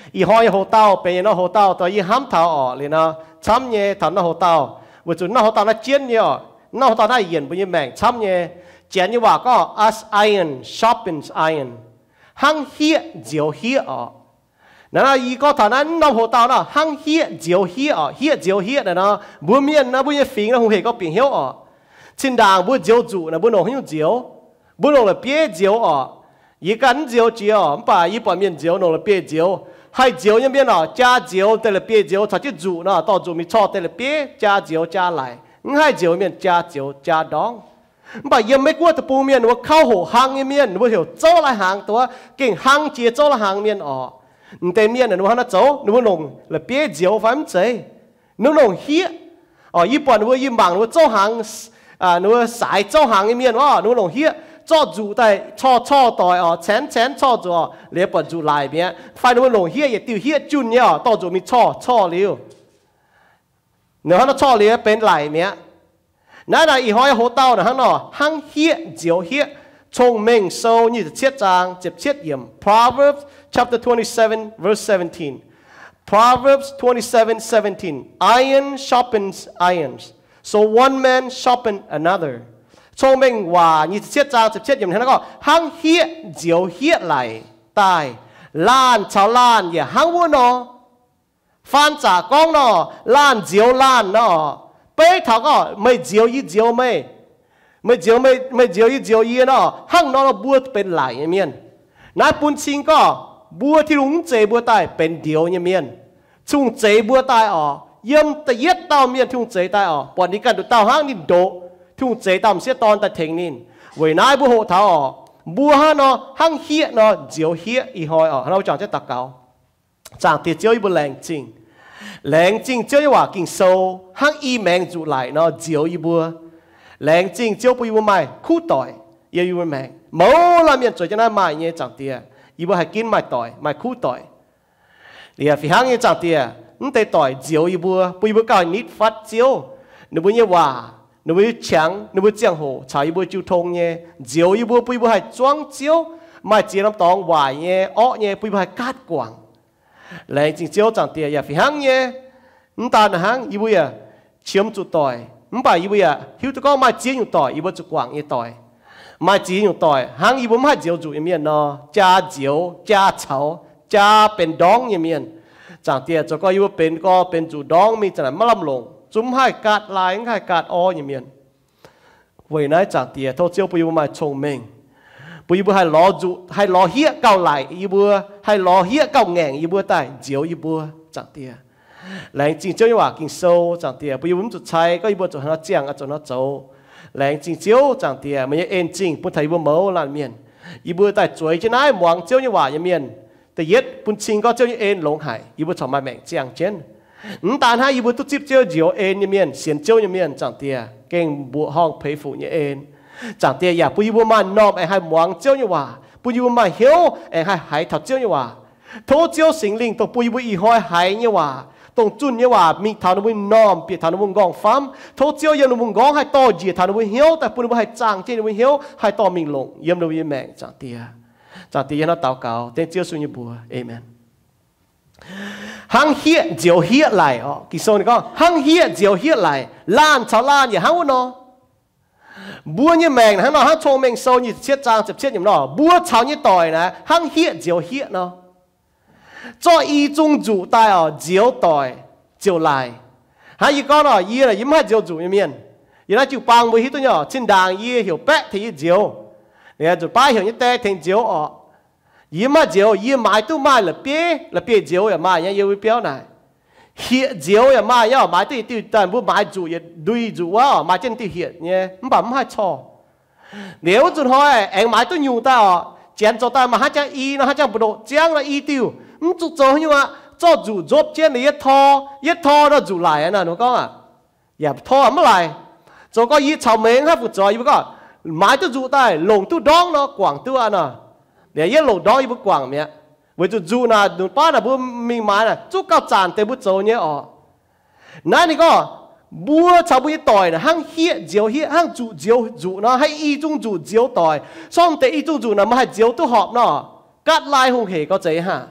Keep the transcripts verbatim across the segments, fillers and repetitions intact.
อีหอยหัวเต่าเป็นน้อหัวเต่าตัวอีห้ำเท้าออกเลยนะช้ำเนี่ยทำน้อหัวเต่าบุจุน้อหัวเต่าน่าเจียนเนี่ยน้อหัวเต่าน่าเย็นบุญแมงช้ำเนี่ยเจียนยี่ว่าก็ as iron sharpens iron หั่งเหี้ยเจียวเหี้ยออกนั่นนะอีก็ฐานั้นน้อหัวเต่าน่ะหั่งเหี้ยเจียวเหี้ยออกเหี้ยเจียวเหี้ยนะเนาะบุญเมียนนะบุญยังฟิงนะหงเหก็เปลี่ยนเหี้ยออกชินด่างบุญเจียวจุนะบุญหงหิ้วเจียวบุญหงเลยเปี้ยเจียวออก一干椒椒，把一把面椒弄了别椒，还椒那边呢加椒得了别椒，它就煮呢，到煮米炒得了别加椒加来，你还椒面加椒加当，把ยังไม่กลัวตะปูเมียนว่าเข้าหัวหางเมียนว่าเหี่ยวโจ้ละหางตัวเก่งหางเจียโจ้ละหางเมียนออกแต่เมียนน่ะว่าน่ะโจ้นึกว่าลงละเปี้ยเจียวฟันใจนึกลงเฮียอ๋อญี่ปุ่นว่าญี่ปุ่นว่าโจ้หางอ่านึกว่าสายโจ้หางเมียนว่านึกลงเฮีย做主在错错代哦，前前错做，你不做来边，反正我弄些也丢些准呀，到做咪错错了，你看那错了เป็น来面，นั่นน่ะอีหอยหัวเต่าน่ะฮะเนาะหั่งเหี้ยเจียวเหี้ยชงเม่งโซนี่จะเช็ดจางเจ็บเช็ดเยี่ยม Proverbs chapter twenty-seven verse seventeen Proverbs twenty-seven seventeen Iron sharpens irons so one man sharpen anotherชงเม่งว่านี่เช็ดจางเจ็บเช็ดอย่างนั้นก็หั่งเหี้ยเจียวเหี้ยไหลตายล้านชาวล้านอย่าหั่งวัวเนาะฟันจากกองเนาะล้านเจียวล้านเนาะเป๊ะเขาก็ไม่เจียวยี่เจียวไม่ไม่เจียวไม่ไม่เจียวยี่เจียวยี่เนาะหั่งเนาะบัวเป็นไหลเมียนนายปุ่นชิงก็บัวที่ลุงเจบัวตายเป็นเดียวเมียนชุงเจบัวตายอ๋อเยี่ยมแต่เย็ดเต้าเมียนชุงเจตายอ๋อปอนนี้กันดูเต้าหั่งนี่โดทุ่งเจตามเสียตอนแต่เทงนินเวนายบัวโหเท้าอ๋อบัวฮะเนาะหั่งเหี้ยเนาะเจียวเหี้ยอีหอยอ๋อเราจังจะตะเกาจังเตียเจียวอีบัวแรงจริงแรงจริงเจียวว่ากินโซหั่งอีแมงจุไหลเนาะเจียวอีบัวแรงจริงเจียวปุยบัวไม่คู่ต่อยเยี่ยบัวแมงหมูละเมียนจอยจะน่ามาเนี่ยจังเตียอีบัวให้กินไม่ต่อยไม่คู่ต่อยเดี๋ยวฝีหั่งเนี่ยจังเตียนั่นแต่ต่อยเจียวอีบัวปุยบัวเก่านิดฟัดเจียวนึกว่าเนี่ยว่านึกว่าแข็งนึกว่าเจียงโหชายอีบัวจูทงเนี่ยเจียวอีบัวปุยบัวให้จ้วงเจียวไม่เจียวน้ำตองหวายเนี่ยอ้อเนี่ยปุยบัวให้กัดกวางแรงจริงเจียวจังเตียอย่าฝีหั่งเนี่ยนั่นตาหนังอีบัวเชื่อมจุดต่อยนั่นไปอีบัวหิวตะก้อไม่เจียวอยู่ต่อยอีบัวจุดกวางเนี่ยต่อยไม่เจียวอยู่ต่อยหั่งอีบัวไม่เจียวจุดอย่างเมียนเนาะจ้าเจียวจ้าเฉาจ้าเป็นดองอย่างเมียนจังเตียจะก็อีบัวเป็นก็เป็นจุดดองมีจังไหนมะลำลงจุ่มให้กาดลายให้กาดอ้ออย่างเมียนเว้ยนายจังเตียทอเจียวปุยบัวไม่ชงเมงปุยบัวให้ล้อจุให้ล้อเหี้ยเก่าไหลอีบัวให้ล้อเหี้ยเก่าแง่งอีบัวตายเจียวอีบัวจังเตียแรงจริงเจ้าว่ากินโซจังเตียปุยบัวจุดใช้ก็อีบัวจุดให้เจียงอ่ะจุดให้โจแรงจริงเจียวจังเตียมันยังเอ็นจริงปุ่นไทยบัวเมาลานเมียนอีบัวตายสวยจะน่าหวังเจ้าว่าอย่างเมียนแต่เย็ดปุ่นชิงก็เจ้าเอ็นหลงหายอีบัวชอบมาแม่งเจียงเช่นนั่นตาให้อีบัวตุจิบเจ้าเจียวเอ็นอย่างเมียนเสียนเจ้าอย่างเมียนจังเตียเก่งบัวห้องเพย์ฝูอย่างเอ็นจังเตียอย่าปุยบัวมานอบไอ้ให้หวังเจ้าอย่างว่าปุยบัวมาเหี้ยวไอ้ให้หายถัดเจ้าอย่างว่าโทเจียวสิงลิงตรงปุยบัวอีหอยหายอย่างว่าตรงจุนเนี่ยว่ามีทางนบุญน้อมเปียทางนบุญกองฟ้าโทเจียวยังนบุญกองให้ต่อเจียทางนบุญเหี้ยวแต่ปุยบัวให้จางเจียนบุญเหี้ยวให้ต่อมิงลงเยี่ยมนบุญแมงจังเตียจังเตียนั่นเต่าเก่าเต้นเจียวสุญญบัวเอเมนหั่งเหี้ยเจียวเหี้ยไหลอ๋อกิโซนก็หั่งเหี้ยเจียวเหี้ยไหลล้านชาวล้านอย่าหั่งวะเนาะบัวเนี่ยแมงนะหั่งเนาะหั่งโชว์แมงโซนยี่เชียดจางจับเชียดอย่างเนาะบัวชาวเนี่ยต่อยนะหั่งเหี้ยเจียวเหี้ยเนาะจ่ออีจงจู่ตายอ๋อเจียวต่อยเจียวไหลหาอีก้อนอ๋อยี่อะไรยิ้มให้เจียวจู่ยังเมียนยี่น่าจู่ปังบัวฮิตตัวเนาะชิ้นด่างยี่เหี่ยวแปะที่เจียวเนี่ยจู่ป้ายเหี่ยวยี่แต่ถึงเจียวอ๋อยี่มาเจียวยี่หมายตู้ไม้ละเปี้ยละเปี้ยเจียวอย่ามาเนี่ยยี่วิเปี้ยวไหนเหี้ยเจียวอย่ามาเนี่ยหมายตู้ตู้แต่บุหมายจู่อย่าดุยจู่ว่าหมายเจนตู้เหี้ยเนี่ยมันแบบไม่ให้ชอเดี๋ยวจุดห้อยเอ็งหมายตู้อยู่แต่อ๋อเจียนจ่อแต่มาหาจังอีนะหาจังบุโดเจียงละอีติวมันจู่จ่ออยู่ว่าจ่อจู่จบเจียนเลยยัดทอยัดทอแล้วจู่ไหลอ่ะนะหนูก็อ่ะอย่าทอไม่ไหลจ่อก็ยี่ชาวเมงครับจ่อยี่ก็หมายตู้จู่แต่หลงตู้ดองเนาะกวางตัวน่ะเดี๋ยวยัดหลงดองยี่บุกวางเนี่ยเวจู่จู่น่ะหนูป้าน่ะบุมีหมายน่ะจู่เก้าจานเตบุโจเนี่ยอ๋อนั่นนี่ก็บัวชาวบุญต่อยนะหั่งเหี้ยเจียวเหี้ยหั่งจู่เจียวจู่เนาะให้อีจงจู่เจียวต่อยช่องแต่อีจงจู่นะมาให้เจียวตู้หอบเนาะกัดลายหงเหก็เจ๊ฮะ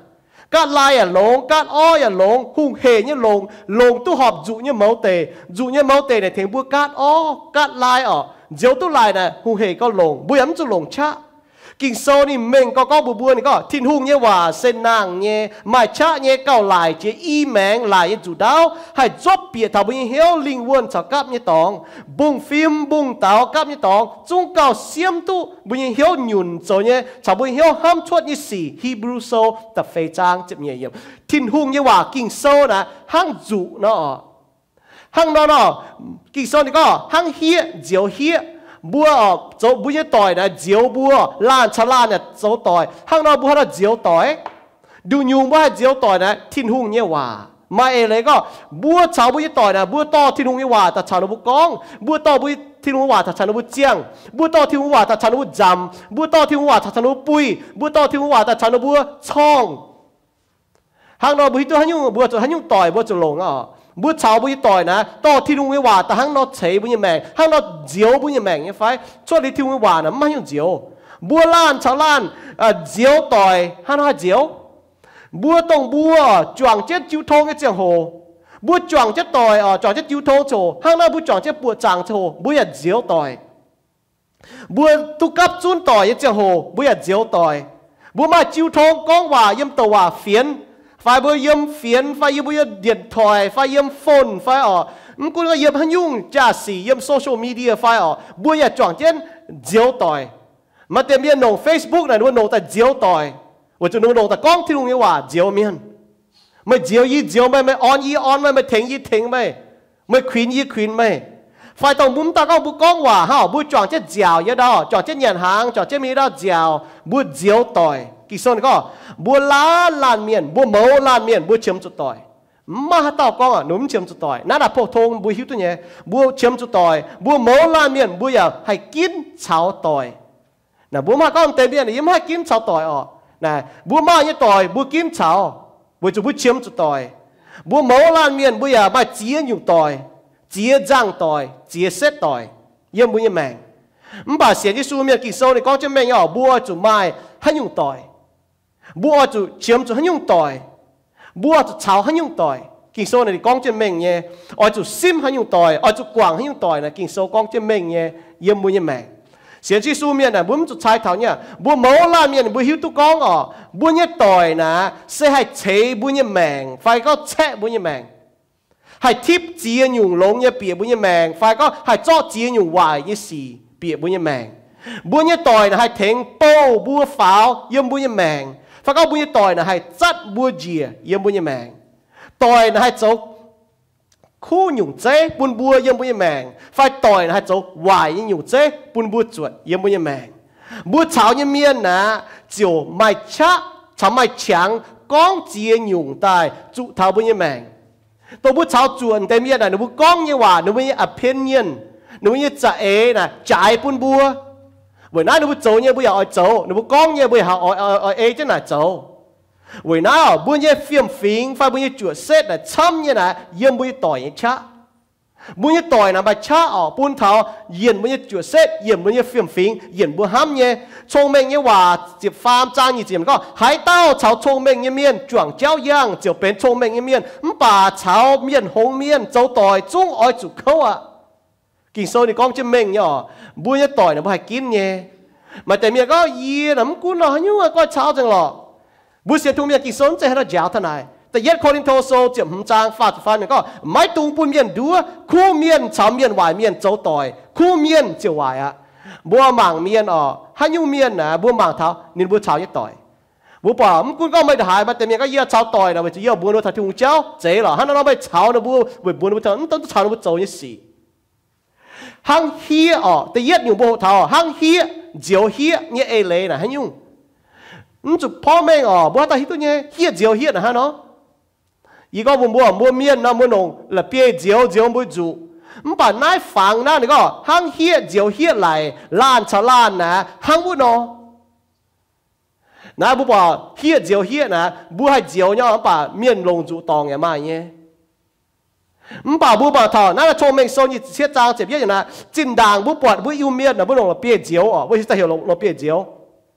cát lai à lông cát oi à lông hung hề như lông lông tu họp dụ như máu tề dụ như máu tề này thành bua cát o cát lai ở diếu tu lai này hung hề có lông bui ấm cho lông cha kinh sâu ni mình có có bùa bùa này có thiên hung như hòa sen nàng nhé mai cha nhé cao lại chế y mèng lại như chủ đáo hay chóp bịa thảo bùi hiếu linh quân chào cáp như tòng bung phim bung táo cáp như tòng trung cao xiêm tu bùi hiếu nhún rồi nhé chào bùi hiếu ham chuột như xì Hebrew sâu tập phê trang chụp nhẹ nhẹ thiên hung như hòa kinh sâu nè hang dụ nó hang nó nó kinh sâu này có hang hia diệu hia bùa ở chỗ bùa như tỏi là diếu bùa lan chả lan là chỗ tỏi hang nào bùa là diếu tỏiดูยุงว่าเจียวต่อยนะทิ้นหุ่งเนี่ยว่ามาเอเลยก็บัวชาวบัวต่อยนะบัวต่อทิ้นหุ่งเนี่ยว่าแต่ชาวบุกองบัวต่อบัวทิ้นหุ่งว่าแต่ชาวบุเจียงบัวต่อทิ้นหุ่งว่าแต่ชาวบุจำบัวต่อทิ้นหุ่งว่าแต่ชาวบุปุยบัวต่อทิ้นหุ่งว่าแต่ชาวบุช่องหางนอบัวตัวหันยุ่งบัวตัวหันยุ่งต่อยบัวจะลงอ่ะบัวชาวบัวต่อยนะต่อทิ้นหุ่งเนี่ยว่าแต่หางนอเฉยบัวยังแมงหางนอเจียวบัวยังแมงเนี่ยไฟช่วงนี้ทิ้นหุ่งว่านะไม่ยุ่งเจียวบัวล้านชาวล้านเจียวต่อยหางนอเจียวบัวตรงบัวจวงเจ็ดจิ้วทงcáiเจียงโหบัวจวงเจ็ดต่อยอ๋อจวงเจ็ดจิ้วทงโฉห้างหน้าบัวจวงเจ็ดปัวจางโฉบัวอย่าเจียวต่อยบัวตุกับจุนต่อยเจียงโหบัวอย่าเจียวต่อยบัวมาจิ้วทงก้องว่าเยี่ยมตัวว่าเฟียนไฟบัวเยี่ยมเฟียนไฟยี่บัวเดียดถอยไฟเยี่ยมฝนไฟอ๋อมันกูก็เยี่ยมหันยุ่งจ่าสีเยี่ยมโซเชียลมีเดียไฟอ๋อบัวอย่าจวงเจ็ดเจียวต่อยมาเต็มเยี่ยมหนงเฟซบุ๊กน่ะว่าหนงแต่เจียวต่อยว่าจะนุ่งลงแต่ก้องที่ลุงนี่ว่าเจียวเมียนไม่เจียวยี่เจียวไม่ไม่ออนยี่ออนไม่ไม่เทงยี่เทงไม่ไม่ควีนยี่ควีนไม่ไฟตรงมุมตาก้องบุก้องว่าฮะบุจ่องเจ๊เจียวยี่ดอจ่องเจ๊เหยียนหางจ่องเจ๊มีดอเจียวบุเจียวต่อยกี่ส่วนก็บุล้าลานเมียนบุเมาลานเมียนบุเชื่อมจุดต่อยมาต่อก้องอ่ะหนุ่มเชื่อมจุดต่อยนั่นแหละพวกทงบุหิวตัวเนี้ยบุเชื่อมจุดต่อยบุเมาลานเมียนบุอยากให้กินเฉาต่อยน่ะบุมาก้องเต็มเมียนยิ่งให้กินเฉาต่อยอ๋อnè bố ma như tỏi bố kiếm chảo bố cho bố chiếm cho tỏi bố máu lan miền bố giờ mà chia nhiều tỏi chia răng tỏi chia xét tỏi yếm bố như mèn bà xé cái su miền kỳ sâu này có cho mèn nhỏ bố cho mai hắn dùng tỏi bố cho chiếm cho hắn dùng tỏi bố cho chảo hắn dùng tỏi kỳ sâu này con cho mèn nhé ở cho sim hắn dùng tỏi ở cho quảng hắn dùng tỏi này kỳ sâu con cho mèn nhé yếm bố như mènเสียชีสูเมียนน่ะบุ้มจุดชายเท่าเนี่ยบัวเมาล่าเมียนบัวหิวตุกองอ๋อบัวเนี่ยต่อยนะเสียให้เฉยบัวเนี่ยแมงไฟก็แช่บัวเนี่ยแมงให้ทิพจีนอยู่ลงเนี่ยเปียบัวเนี่ยแมงไฟก็ให้จ่อจีนอยู่วายยี่สี่เปียบัวเนี่ยแมงบัวเนี่ยต่อยนะให้เถงโป้บัวฝาวเยี่ยมบัวเนี่ยแมงไฟก็บัวเนี่ยต่อยนะให้จัดบัวเจียเยี่ยมบัวเนี่ยแมงต่อยนะให้โจคู่หยุ่งเจ๊ปุนบัวยังบุญแมงไฟต่อยนะฮะโจวายยังหยุ่งเจ๊ปุนบัวจวดยังบุญแมงบัวเฉายังเมียนนะเจียวไม่ชะเฉาไม่เฉียงก้องเจียหยุ่งตายจุเท้าบุญแมงตัวบัวเฉาจวนแต่เมียนนะหนูบัวก้องยังว่าหนูไม่อภิญญนหนูไม่จะเอนะจ่ายปุนบัววันนั้นหนูบัวโจยังบัวอยากเอาโจหนูบัวก้องยังบัวอยากเอาเอาเอจะน่ะโจวันนั้นบุญยังฟิล์มฟิงไฟบุญยังจวดเสร็จนะช้ำยังนะยังบุญต่อยยังชะบุญยังต่อยนะไปชะออกปุ่นเท้าเย็นบุญยังจวดเสร็จเย็นบุญยังฟิล์มฟิงเย็นบุญห้ามยังชงเมงยังว่าจีบฟาร์มจ้างยี่จีบก็หายเต้าเฉาชงเมงยังเมียนจวงเจ้าย่างเจียวเป็นชงเมงยังเมียนมป่าเฉาเมียนหงเมียนเจ้าต่อยจุ้งอ้อยจุกเขาอ่ะกินโซ่ในกองจะเมงเนี่ยบุญยังต่อยนะบุญให้กินเนี่ยมาแต่เมียก็ยีน้ำกุ้งหน่อยยุ่งก็เช้าจังหรอบุษยทุ่มยังกิสนใจให้เราเจ้าทนายแต่ยัดโคลินโทโซเจียมจางฟาดฟันก็ไม่ตุงปุ่นเมียนดัวคู่เมียนชาวเมียนวายเมียนเจ้าต่อยคู่เมียนเจียววายอะบัวหมางเมียนอ๋อฮันยูเมียนนะบัวหมางเท้านินบัวชาวยัดต่อยบัวป่ามกุนก็ไม่ได้หายมาแต่เมียก็เยี่ยชาวต่อยนะไปจะเยี่ยบัวนัวทัดทุ่งเจ้าเจ๋หรอฮันเราไปชาวนะบัวบัวบัวนัวทัดต้องชาวนะบัวโจยี่สี่ฮังเฮียอ๋อแต่ยัดอยู่บัวเท้าฮังเฮียเจียวเฮียเนี่ยเอเลยนะฮันยูมันจุดพ่อแม่อ๋อบัวตาฮิตุเนี่ยเฮียเจียวเฮียนะฮะเนาะอีก็บัวบัวบัวเมียนนะบัวหนงละเปียเจียวเจียวบัวจุมันป่านนายฝังนะนี่ก็ห้างเฮียเจียวเฮียไหลล้านชาล้านนะห้างบัวเนาะนะบัวบอกเฮียเจียวเฮียนะบัวให้เจียวเนี่ยมันป่าเมียนลงจุตองอย่างมาเนี่ยมันป่าบัวป่าทอนั่นแหละชมเมงโซนยี่เชี่ยจางเจ็บเยอะอย่างนะจินด่างบัวปวดบัวยูเมียนนะบัวหนงละเปียเจียวอ๋อบัวที่จะเหี่ยวลงละเปียเจียว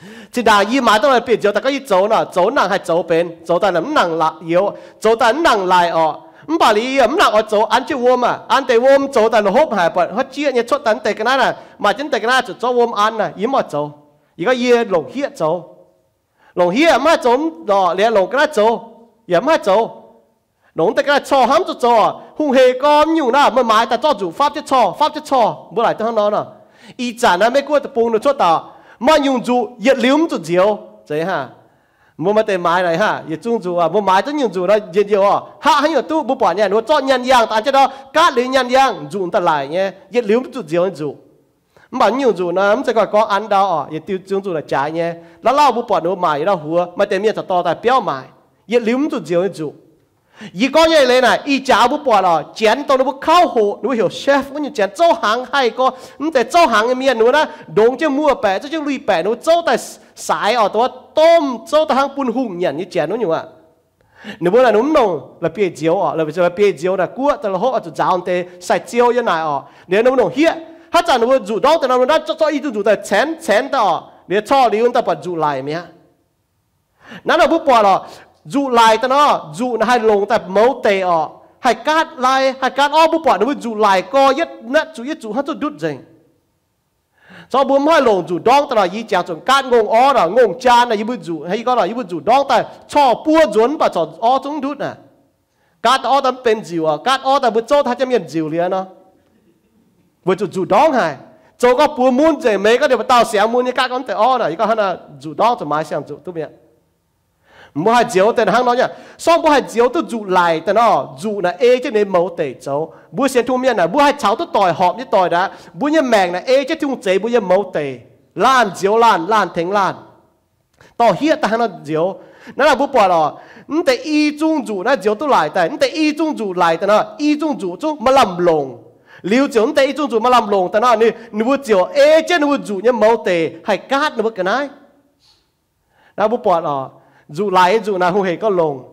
chỉ đàng y mãiต้องเปลี่ยนเจียวแต่ก็ยี่โจน่ะโจหนังให้โจเป็นโจแต่หนังหนังละเยียวโจแต่หนังลายออกมบาลีมหนังเอาโจอันจะวมอ่ะอันแต่วมโจแต่หบหายไปเขาเจี๊ยเนี่ยชดตันแต่กันนั่นน่ะมาจนแต่กันนั่นจุดโจวมอันน่ะยิ้มหมดโจอีก็เยี่ยหลงเฮียโจหลงเฮียมาโจดอเลี้ยหลงกันนั่นโจอย่ามาโจหลงแต่กันนั่นโจห้ามจุดโจหุ่งเฮก้อมอยู่น่ะเมื่อหมายแต่โจจู่ฟ้าจะโจฟ้าจะโจเมื่อไหร่ต้องนอนน่ะอีจานน่ะไม่กลัวตะปูนชดต่อมา用住一兩就少，這哈，冇乜地買嚟哈，一種住啊，冇買真用住啦，一少啊，哈還有都冇辦嘢，我做人樣，但係到隔離人樣住得嚟嘅，一兩就少住，唔係用住นะ咁就講講安到啊，一丟種住嚟จ่าย嘅，แล้วเรา冇辦到買แล้วหัวมาแต่เมียจะต่อแต่เปี้ยว買，一兩就少住。อีกอย่างเลยนะอีจ้าบุปผาล่ะเจียนตัวนู้นเข้าหูนู้นเหี่ยวเชฟนู้นเจียนเจ้าหางให้ก็นู้นแต่เจ้าหางเมียนู้นนะดงจะมัวแปะเจ้าจะลุยแปะนู้นเจ้าแต่สายออกตัวต้มเจ้าแต่หางปุ่นหุ่งอย่างนี้เจียนนู้นอยู่อ่ะนู้นน่ะนู้นนงเราเปียเจียวอ่ะเราไปเจอเปียเจียวนะกู้แต่เราเขาอาจจะจ้าวแต่ใส่เจียวยังไงอ่ะเดี๋ยวนู้นนงเฮียถ้าจ้านู้นจู่ดองแต่นู้นนั้นเจ้าเจ้าอีจู่จู่แต่แฉนแฉนต่อเดี๋ยวช่อลิ้นแต่ปัดจู่ไหลไหมฮะนั่นเราบุปผาล่ะจูไลแต่เนาะจูนะให้ลงแต่เมาเตะอ่ะให้การไลให้การอ้อบุปผาด้วยจูไลก็ยึดนะจูยึดจูให้จูดุดจริงชอบบุ้มให้ลงจูดองแต่ละยี่เจ้าจนการงงอ้อน่ะงงจานน่ะยี่บุจูให้ก็น่ะยี่บุจูดองแต่ชอบปัวจวนปะชอบอ้อจงดุดน่ะการอ้อแต่เป็นจิวอ่ะการอ้อแต่บุโจ้ถ้าจะมีจิวเลี้ยเนาะบุจูจูดองให้โจก็ปัวมุนเจเมก็เดี๋ยวไปเต่าเสียงมุนนี่การก็แต่อ้อน่ะยี่ก็ให้น่ะจูดองจะมาเสียงจูทุกอย่าง唔係照但係講嘢，雙唔係照都做嚟但哦，做嗱 A 即你冇地做，每成條面啊，每係炒都代學一代啦，每一命嗱 A 即條仔每一冇地，爛照爛爛停爛，到hier但係嗱照，嗱嗱唔報咯，你哋一種做嗱照都嚟但，你哋一種做嚟但哦，一種做做乜冧龍，了照你哋一種做乜冧龍但哦，你你會照 A 即你會做一冇地係加你會點解？嗱唔報咯。dù lại dù nào không hề có lồng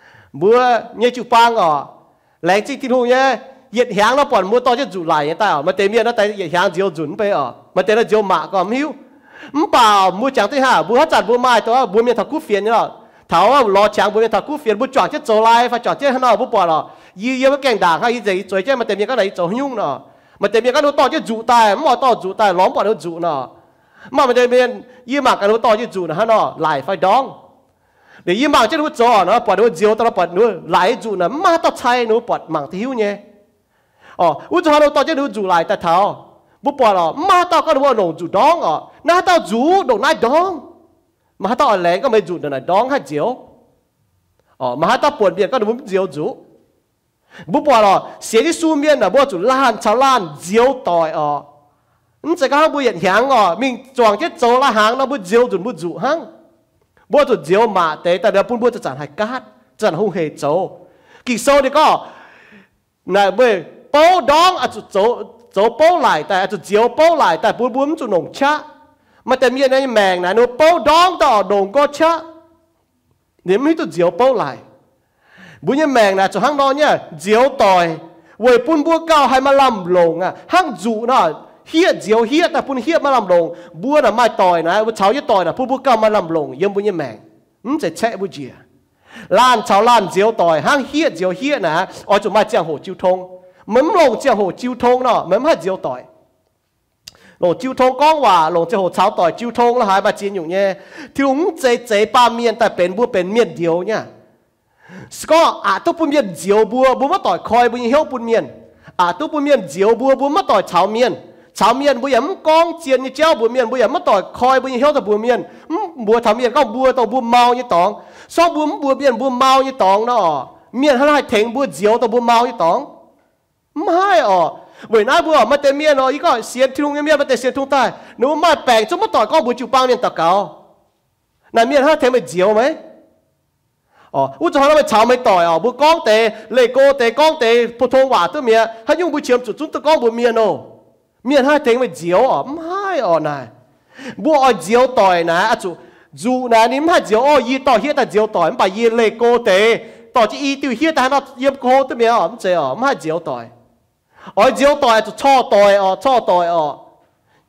mưa như chụp băng ở lại chỉ tin hùng nhé nhiệt hàng nó còn mua to chứ dù lại ta ở mà tiền miền nó tại nhiệt hàng chiều chuẩn bây ở mà tiền nó chiều mạ còn hiu không bảo mua chẳng thấy hả mua hết chặt mua mai đó mua miền thảo cút phiền nhá thảo lo chẳng mua miền thảo cút phiền mua chọn chứ chỗ lại phải chọn chứ nó mua bỏ rồi y y với kèn đảng hay gì rồi chứ mà tiền miền cái này chỗ nhung nọ mà tiền miền cái nó to chứ dù tài mà to dù tài lõm bỏ nó dù nọ mà mà tiền miền y mà cái nó to chứ dù nọ nó lại phải đóng đểยี่หมากจะรู้จ่อเนาะปอดรู้เจียวตลอดปอดรู้ไหลจูน่ะมาต่อใช้รู้ปอดหมางที่หิ้วเนี่ยอ๋ออุจจาระต่อจะรู้จูไหลแต่เท้าบุปผาหรอมาต่อก็รู้ว่าหลงจูดองอ๋อหน้าต่อจูดงนายดองมาต่อแรงก็ไม่จูดนายดองให้เจียวอ๋อมาต่อปวดเบียดก็รู้เจียวจูบุปผาหรอเสียที่ซูเมียนน่ะบ่จูล้านชาวล้านเจียวต่อยอ๋อนี่จะก็ให้บุญเห็นหางอ๋อมิงจวงแค่โจละหางแล้วบุเจียวจุนบุจูหางบัวจุดเจียวมาแต่แต่เดี๋ยวปุ่นบัวจะจัดให้กัดจัดหุ่งเหตุโจกี่โซ่นี่ก็นายเว้ยโป้ดองอาจจะโจโจโป้ไหลแต่อาจจะเจียวโป้ไหลแต่ปุ่นปุ่นจุดหนงชะมาแต่เมียในแมงนะหนูโป้ดองต่อหนงก็ชะเนี่ยไม่จุดเจียวโป้ไหลบุญยังแมงนะจุดห้างนอนเนี่ยเจียวต่อยเว้ยปุ่นบัวเก้าให้มาลำลงอ่ะห้างจุน่ะเฮียเจียวเฮียแต่ปุ่นเฮียมาลำลงบัวน่ะไม่ต่อยนะว่าเช้ายี่ต่อยนะปุ่นบัวเก้ามาลำลงยังบุญยังแมงมันจะแช่บุญเจียล้านเช้าล้านเจียวต่อยห้างเฮียเจียวเฮียนะอ๋อจุดมาเจียงหัวจิ้วทงเหมือนลงเจียงหัวจิ้วทงเนาะเหมือนมาเจียวต่อยลงจิ้วทงก้องว่าลงเจียงหัวเช้าต่อยจิ้วทงแล้วหายมาจีนอยู่เนี่ยที่อุ้งเจเจป้าเมียนแต่เป็นบัวเป็นเมียนเดียวเนี่ยก็อาตุปุ่นเมียนเจียวบัวบัวมาต่อยคอยบุญเหี้ยวปุ่นเมียนอาตุปุ่นเมียนเจียวบัวบัวมาต่อยเช้าเมียนชาวเมียนบัวยังกองเจียนนี่เจ้าบัวเมียนบัวยังมาต่อยคอยบัวยังเหี้ยวแต่บัวเมียนบัวทำเมียนก็บัวต่อบัวเมายี่ตองสองบัวบัวเมียนบัวเมายี่ตองเนาะเมียนให้เถงบัวเจียวต่อบัวเมายี่ตองไม่อ๋อเว้ยน้าบัวมาแต่เมียนเนาะอีก็เสียทุ่งเมียนมาแต่เสียทุ่งใต้หนูมาแปลงจนมาต่อยก็บัวจิ๋วปังเมียนตะเกาน่ะเมียนให้เถงไปเจียวไหมอ๋ออุจจาระไปเช้าไม่ต่อยอ๋อบัวก้องเตะเลโก้เตะก้องเตะพุทโธว่าตัวเมียให้ยุ่งบัวเฉียมจุดจุดตะก้องบัวเมียนเนาะเมียนให้เถงไปเจียวอ๋อไม่อ๋อนายบัวเอาเจียวต่อยนะอ่ะจูจูนะนี่ไม่เจียวอ๋อยีต่อเฮียแต่เจียวต่อยมันไปยีเลโก้เตะต่อจะอีติวเฮียแต่ให้เราเยียบโคตัวเมียอ๋อมันเจียวอ๋อไม่เจียวต่อยอ๋อเจียวต่อยจูช่อต่อยอ๋อช่อต่อยอ๋อ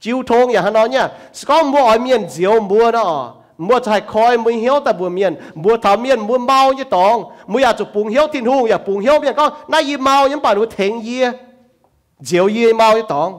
chiêu thong ya hắn nói nhá có mua ở miền diều mua đó mua chạy khói mua hiếu tại bùa miền mua thảo miền mua mau như tòng mua ya chụp bùng hiếu thiên hùng ya bùng hiếu miền có nãy y mau những bà nó thèn ye diều ye mau như tòng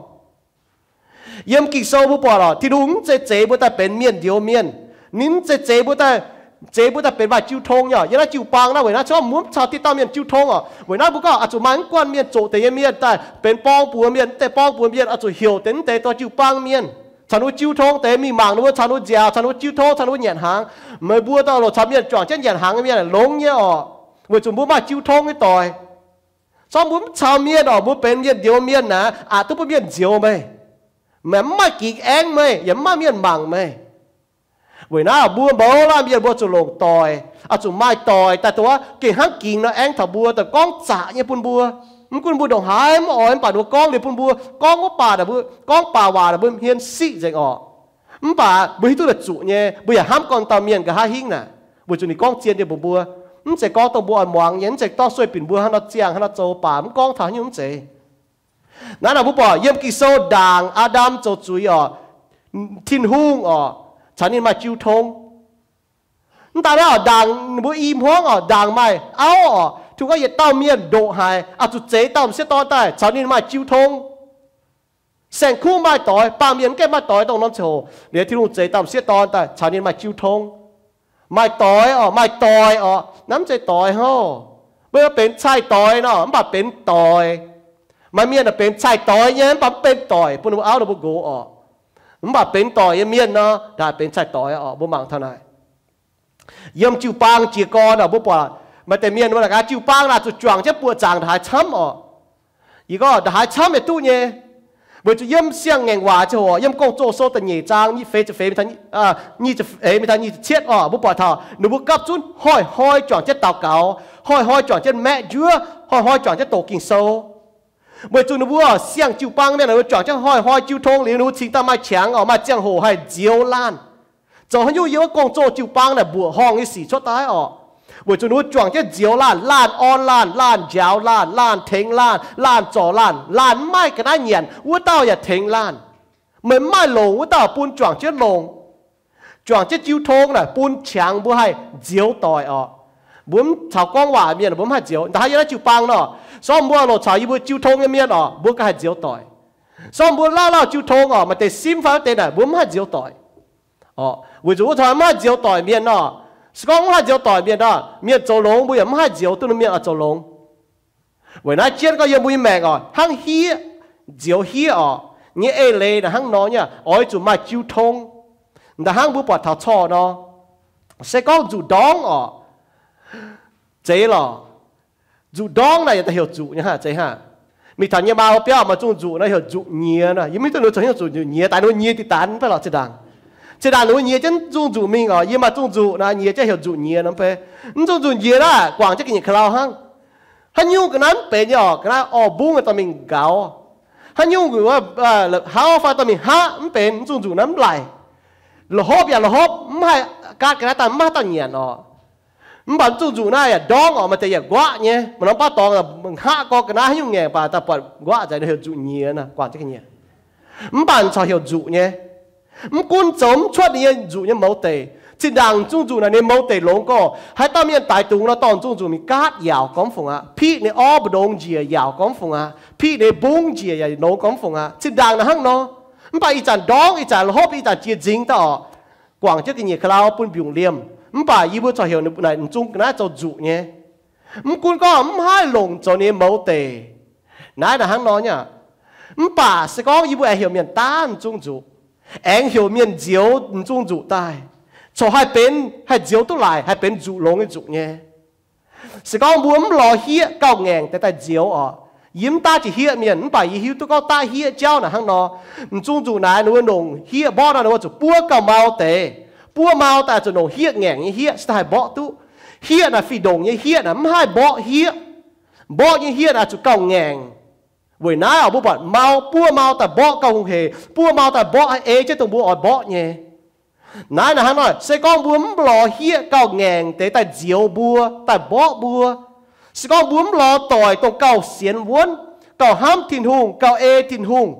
yếm kịch sâu bố bỏ thiên hùng chế chế bố ta bên miền diều miền nín chế chế bố ta chế bố ta bên vài chiêu thong nhở vậy là chiêu bang na vậy na cho muốn chào tít tao miền chiêu thong à vậy na bố có à chủ mang quan miền chỗ tây miền tại bên bong bùa miền tại bong bùa miền à chủ hiểu đến tây to chiêu bang miềnฉันรู้จิ้วทงแต่มีหมางรู้ฉันรู้เจียวฉันรู้จิ้วทงฉันรู้เหยียดหางเมื่อบัวตลอดฉันมีจ่องเช่นเหยียดหางมีอะไรลงเงี้ยอ๋อเมื่อจุ่มบัวมาจิ้วทงไม่ต่อยซ้อมบัวชาวเมียนอ๋อบัวเป็นเมียนเดียวเมียนนะอาจต้องเป็นเมียนเจียวไหมแม่ไม่กี่แองไหมอย่ามาเมียนหมางไหมเว้ยนะบัวบัวละเมียนบัวจุ่มลงต่อยอาจจุ่มไม่ต่อยแต่ตัวกี่ห้างกิ่งนะแองถ้าบัวแต่ก้องจ่าเนี่ยปุ่นบัวมันคุณบัวดอกหายมันอ่อยมันป่าดูก้องเลยปุ่นบัวก้องก็ป่าแต่บัวก้องป่าวาแต่บัวเฮียนซี่ใจออกมันป่าบัวที่ตัวจุเนี่ยบัวอย่าห้ามก้อนตาเมียนกับห้าหิ้งน่ะบัวจุนี่ก้องเจียนเดียวบัวมันจะก้องตัวบัวมองยันจะต้องช่วยปิ่นบัวให้เราเจียงให้เราโจป่ามันก้องถ่ายยุ่งเจนั่นน่ะบัวบอกเยี่ยมกิโซด่างอาดัมโจจุยอ๋อทิ้นหุ่งอ๋อฉันนี่มาจิ้วทงนั่นตาแล้วด่างบัวอิ่มห้องอ๋อด่างไม่เอาอ๋อทุกคนอย่าเต้าเมียนโดหายอาจุเจ๊เต้าเสียตอนใต้ชาวนี้มาจิ้วทงแสงคู่มาต่อยปาเมียนแก้มาต่อยตรงน้ำโชเดี๋ยวที่ลุงเจ๊เต้าเสียตอนใต้ชาวนี้มาจิ้วทงมาต่อยอ๋อมาต่อยอ๋อน้ำใจต่อยฮ่อเมื่อเป็นชายต่อยเนาะมันแบบเป็นต่อยมาเมียนเป็นชายต่อยเนี่ยมันแบบเป็นต่อยปุ่นเอาเราบุกโกอ๋อมันแบบเป็นต่อยเมียนเนาะได้เป็นชายต่อยอ๋อบุมังเท่านั้นเยี่ยมจิ้วปางจีกรอ่ะบุปผาmàแต่เมียนว่าละกันจิ้วปังน่ะจุดจ่วงจะปวดจางถ่ายช้ำอ๋ออีก็ถ่ายช้ำไอ้ตู้เนี่ยเมื่อจะเยี่ยมเสียงแงงว่าจะหัวเยี่ยมกงโจโซแต่เหนียจางนี่เฟจะเฟไม่ทันอ่านี่จะเอไม่ทันนี่จะเช็ดอ๋อบุปผาท่าหนูบุกับจุนห้อยห้อยจ่วงจะเต่าเก่าห้อยห้อยจ่วงจะแม่เยื่อห้อยห้อยจ่วงจะโตกิ่งโซเมื่อจุนหนูบุเสียงจิ้วปังเนี่ยหนูจ่วงจะห้อยห้อยจิ้วทงหรือหนูชิงตามาแข็งอ๋อมาเจียงโหให้เจียวล้านจ่อให้ยุ่ยเยอะกงโจจิ้วปังเนี่ยบัวห้องนี่สีชดตายอ๋อ我就努装这脚烂烂安烂烂脚烂烂停烂烂走烂烂卖给他撵，我到也停烂，没卖龙我到搬装这龙，装这招通啦，搬墙不係腳袋哦，本炒光話面本係腳，但係有得招幫咯，所以唔好落炒一本招通嘅面哦，本係腳袋，所以唔好撈撈招通哦，咪哋先翻啲啦，本係腳袋，哦，為咗我睇乜腳袋面咯。สกองว่าเจียวต่อยเมียนอ่ะเมียนโจลงบุยไม่ให้เจียวตัวเมียนอ่ะโจลงเวลาเจียนก็ยังบุยแมงอ่ะหังเฮียเจียวเฮียอ่ะเนี่ยเอเลยนะหังน้อยเนี่ยอ้อยจุ่มมาจิ้วทงแต่หังบุปผาท้าช่อเนาะสกองจุดดองอ่ะเจ๋หรอจุดดองน่ะอย่าแต่เหี่ยวจุเนี่ยฮะเจ๋ฮะมีฐานยามาเปียมาจุ่มจุนะเหี่ยวจุเนียนะยังไม่ต้องรู้จักเหี่ยวจุเนียแต่รู้เนียติดตันไปหรอจะดัง这大路热真种主命哦，伊嘛种主那热这条主热能呗，你种主热啦，光这个人克劳行，他用个难白鸟，个那哦不个当面搞，他用个ว่า呃好发当面哈，唔เป็น种主น้ำไหลหลบอย่าหลบไม่การกระนั้นไม่ตั้งเงียนอ๋อมันบัน种主น่ะอย่าดองอ๋อมันจะอย่ากว่าเนี่ยมันต้องป้าตองอ่ะมันฮะก็กระนั้นยุ่งแง่ป่าแต่ปวดกว่าใจเดียวจุเงียนะกว่าจะกันเนี่ยมันบันชอบเหี่ยวจุเนี่ยมกุนจมชวดเนี่ยจุเนี่ย冇地จิดังจุจุน่ะเนี่ย冇地ลงก็ให้ตาเมียนตายตุงแล้วตอนจุจุมีกาดยาวก้องฟงอ่ะพี่เนี่ยอ้อบดงเจียยาวก้องฟงอ่ะพี่เนี่ยบุ้งเจียยาวโนก้องฟงอ่ะจิดังนะฮังเนาะมันไปอีจานดองอีจานลบอีจานเจียจริงต่อกวางเจ้ากินเนี่ยคราวปุ่นบิวเลี่ยมมันไปยี่บุษเหี่ยวในในจุงน่าจะจุเนี่ยมันกุนก็มันให้ลงจนเนี่ย冇地ไหนนะฮังเนาะเนี่ยมันป่าสกองยี่บุไอเหี่ยวเมียนต้านจุงจุเอ็งเหี่ยวเมียนเจียวจุงจุตายชอบให้เป็นให้เจียวตัวไหลให้เป็นจุลงให้จุเนี่ยสกองบัวมันรอเฮียเก้าแงงแต่แต่เจียวอ๋อยิ้มตาจีเฮียเมียนไปยี่หิวตัวก็ตาเฮียเจ้าน่ะข้างนอจุงจุไหนหนูว่าหนงเฮียบ่อน่ะหนูว่าจุปัวเก่าเมาเตะปัวเมาแต่จุหนงเฮียแงงยี่เฮียสไตล์บ่อตู้เฮียน่ะฝีดงยี่เฮียน่ะไม่ให้บ่อเฮียบ่อยี่เฮียน่ะจุเก้าแงงเว้ยน้าเอาบุบเมาปัวเมาแต่บ่อเก่าคงเหปัวเมาแต่บ่อเอเจ้าตัวบัวอ่อนบ่อเนี่ยนายนะฮะหน่อยสกองบัวมันรอเฮียเก่าแงงแต่แต่เจียวบัวแต่บ่อบัวสกองบัวมันรอต่อยตรงเก่าเสียนวนเก่าห้ามทินหุงเก่าเอทินหุง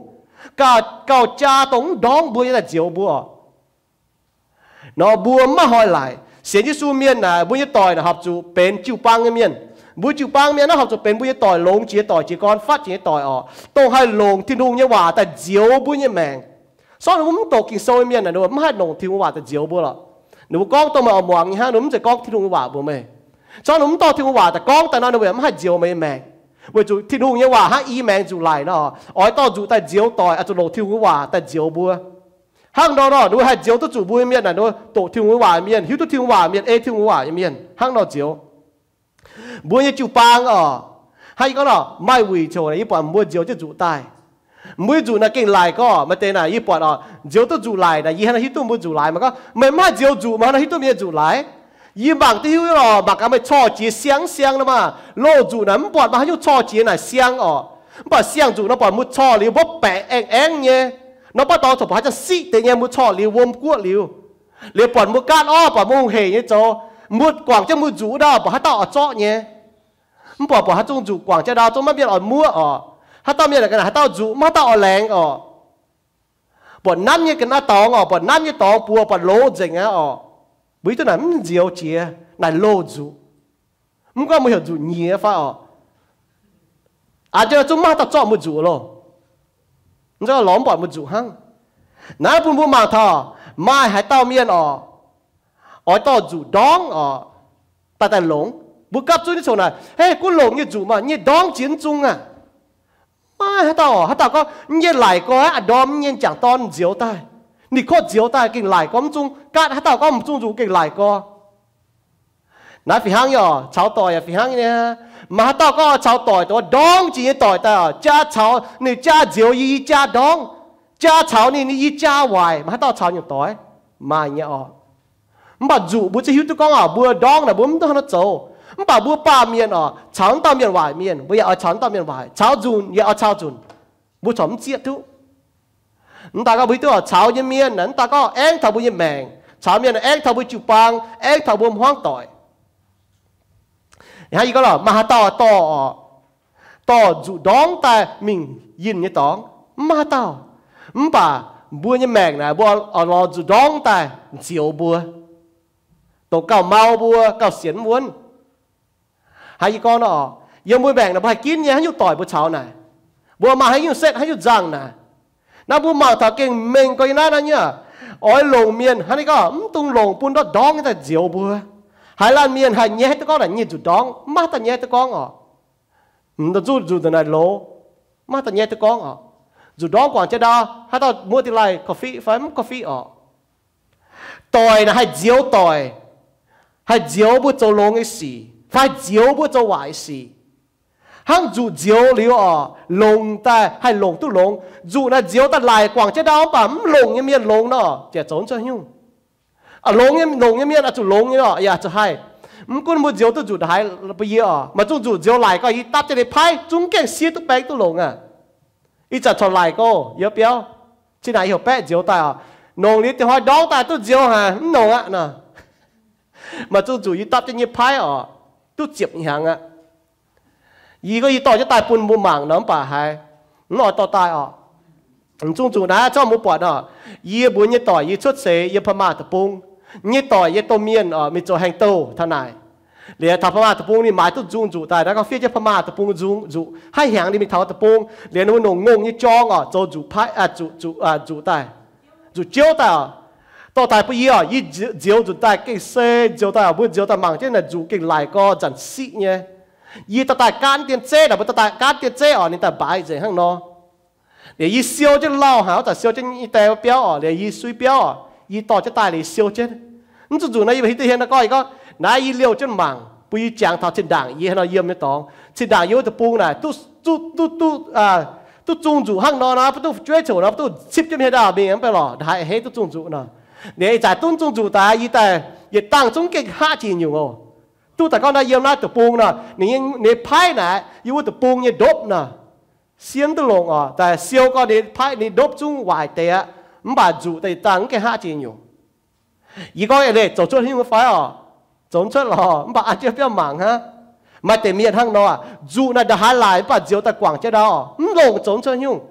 cả cả cha tống đón bùa là diều bùa nó bùa mà hỏi lạiเสียที่สู้เมียนนะบุญต่อยนะครับจูเป็นจิวปังเมียนบุญจิวปังเมียนนะครับจูเป็นบุญต่อยลงเจียต่อยจีกรฟัดเจียต่อยอ๋อต้องให้ลงที่นุ่งเนี่ยว่าแต่เจียวบุญแมงซ้อนหนูมันตกกินโซ่เมียนนะหนูไม่ให้ลงที่นุ่งว่าแต่เจียวบุญหรอกหนูก้องต้องมาเอาหมวกนี่ฮะหนูมันจะก้องที่นุ่งว่าบุญไหมซ้อนหนูมันต่อที่นุ่งว่าแต่ก้องแต่นั้นหนูไม่ให้เจียวไม่แมงว่าจูที่นุ่งเนี่ยว่าฮะอีแมงจูไหลเนาะอ๋อต่อจูแต่เจียวต่อยอาจจะลงที่นุ่งว่าแต่เจียวบุญห้างนอๆดูให้เจียวตัวจูบุยเมียนน่ะดูโตทิ้งหัวหวานเมียนหิวตัวทิ้งหัวหวานเมียนเอทิ้งหัวหวานเมียนห้างนอเจียวบุยจูปางอ๋อให้ก็เนาะไม่วิ่งโชว์นะญี่ปุ่นบุยเจียวจะจูตายบุยจูน่ะเก่งไหลก็มาเตน่ะญี่ปุ่นอ๋อเจียวตัวจูไหลน่ะยี่ห้อหิวตัวบุยจูไหลมันก็ไม่มาเจียวจูมันหิวตัวเมียจูไหลยี่บางที่หิวอ๋อบางก็ไม่ชอบจีเสียงเสียงนะมาโลจูน่ะมันปวดมาหิวชอบจีน่ะเสียงอ๋อมันปวดเสียงจูน่ะปวดมุดชอบหรือว่าแปะเอ็งเอ็งเนี่ยnó bắt đầu chụp hai chân xị để nghe mua trò liều vôm cuốc liều liều bọn mua can o bọn mua hề như cho mua quảng cho mua rủ đâu bọn hát tao ở chỗ nhé bọn bọn hát trong rủ quảng cho đâu trong mắt biết ở mua ở hát tao biết là cái này hát tao rủ mắt tao ở lén ở bọn năm như cái nó tao ở bọn năm như tao bùa bọn lô dình á ở bây giờ này mình diều chia này lô rủ không có mua hiểu rủ nhiều phải ở à chứ trong mắt tao chọn mua rủ rồi nóก็ล้อมบอดมันจุหั่งน้าปุ่นปุ่นมาท่อไม่ให้เต้าเมียนอ๋ออ๋อต่อจุดองอ๋อแต่แต่หลงบุกกับจุดที่ส่วนไหนเฮ้กูหลงยี่จุมายี่ดองจีนจุงอ่ะไม่ให้เต้าอ๋อให้เต้าก็ยี่ไหลก็อ่ะดอมยี่จังตอนเจียวใต้นี่โคตรเจียวใต้กิ่งไหลก็มันจุงกัดให้เต้าก็มันจุงจุกิ่งไหลก็น้าฝีหั่งย่อชาวต่อยฝีหั่งเนี่ยmà tao có cháu tỏi tôi đong chỉ tỏi tao cha cháu nè cha diều y cha đong cha cháu nè y cha hoài mà tao cháu nhiều tỏi mà nhẹ ọ mà dụ bữa chỉ hiểu tôi con à bữa đong là bữa tôi nó trâu mà bữa ba miền ọ cháu tao miền hoài miền bây giờ cháu tao miền hoài cháu dùn giờ cháu dùn bữa chấm chiết thu ta có bữa tôi cháu như miền nè ta có em thầu bữa như mèn cháu miền em thầu bữa chịu băng em thầu bữa hoang tỏi hay có là mà tao tao tao dụ đón ta mình nhìn như tao mà tao mà bữa như mèn này bữa ở lo dụ đón ta chiều bữa tao cào mau bữa cào xiên muốn hay có nó giờ bữa mèn là phải kín nhé hay như tỏi bữa cháu này bữa mà hay như xét hay như răng này nó bữa mà thằng kinh mình coi nó đó nhá ôi lồng miền hay có tung lồng bún đó đón người ta chiều bữa Hải Lan miền Hải nhé tới con là nhé chủ đón má ta nhé tới con à nó rút rút từ này lố má ta nhé tới con à chủ đón quảng cho đó hay tao mua thì lại coffee phải mất coffee à tỏi là hay diếu tỏi hay diếu bữa châu lông cái gì phải diếu bữa châu hoài gì hang chủ diếu liu à lông ta hay lông tu lông chủ là diếu ta lại quảng cho đó bấm lông như miền lông đó chỉ trốn cho nhung à lông em lông em miền à chủ lông như đó, à chủ hay, mình cũng muốn diều tôi chủ hay bây giờ mà chúng chủ diều lại có ý tát cho để phai, chúng cái xí tôi bé tôi lông à, ít chặt cho lại cô, nhớ béo, chỉ này hiểu bé diều ta à, nông lý thì hỏi đón ta tôi diều hả, nông ạ nè, mà chúng chủ ý tát cho như phai à, tôi chụp hàng ạ, ý có ý tỏ cho tài bùn bùn mảng nó bà hay, nó tỏ tài à. Chúng chủ đã cho một bọn đó, ye bún ye tỏi ye xuất xế ye pha tập bung, ye tỏi ye tôm miên ở mình cho hành tàu thằng này, để thằng pha tập bung đi mãi tôi dùng chủ tài đã có phía ye pha tập bung dùng dùng hai hàng đi mình tháo tập bung, để nó nồng ngông như chong ở cho chủ phái à chủ chủ à chủ tài, chủ chiếu tài à, tao tài bây giờ ye chiếu chủ tài cái xe chiếu tài ở bún chiếu tài mảng trên là chủ kinh lại co chẳng xị nhé, ye tao tài can tiền xe là tao tài can tiền xe ở nên tài bãi gì hăng nó. Để y siêu cho lao hảo, ta siêu cho y tèo béo ở, để y suy béo ở, y tỏ cho tài để siêu chết. Nhưng chủ chủ này y hiện nó coi có, nãy y liều trên mảng, bùi y chàng thảo trên đảng, y nó yếm cái tỏ, trên đảng yếu tập buông này, tu tu tu tu à, tu trung chủ hăng nó nó, tu chơi chủ nó, tu chip cho hết đảo mình em phải lọ, đại hết tu trung chủ nó. Để giải tuân trung chủ ta y tài, y tăng trung cái hạ chỉ nhiều ngô. Tu ta con nó yếm nó tập buông nè, nếu nếu phái này, y tập buông như đốt nè. Xiên tôi lồng à, tại siêu có đến phái đến đốt chung hoài tệ á, mà chủ tại tăng cái hạ chỉ nhiều. Ý có để走出去phái à,走出là mà ăn chưa biết mảng ha, mà để miền hang nó à, chủ là đã hai lại mà chiếu tại quảng chế đó, lồng走出去，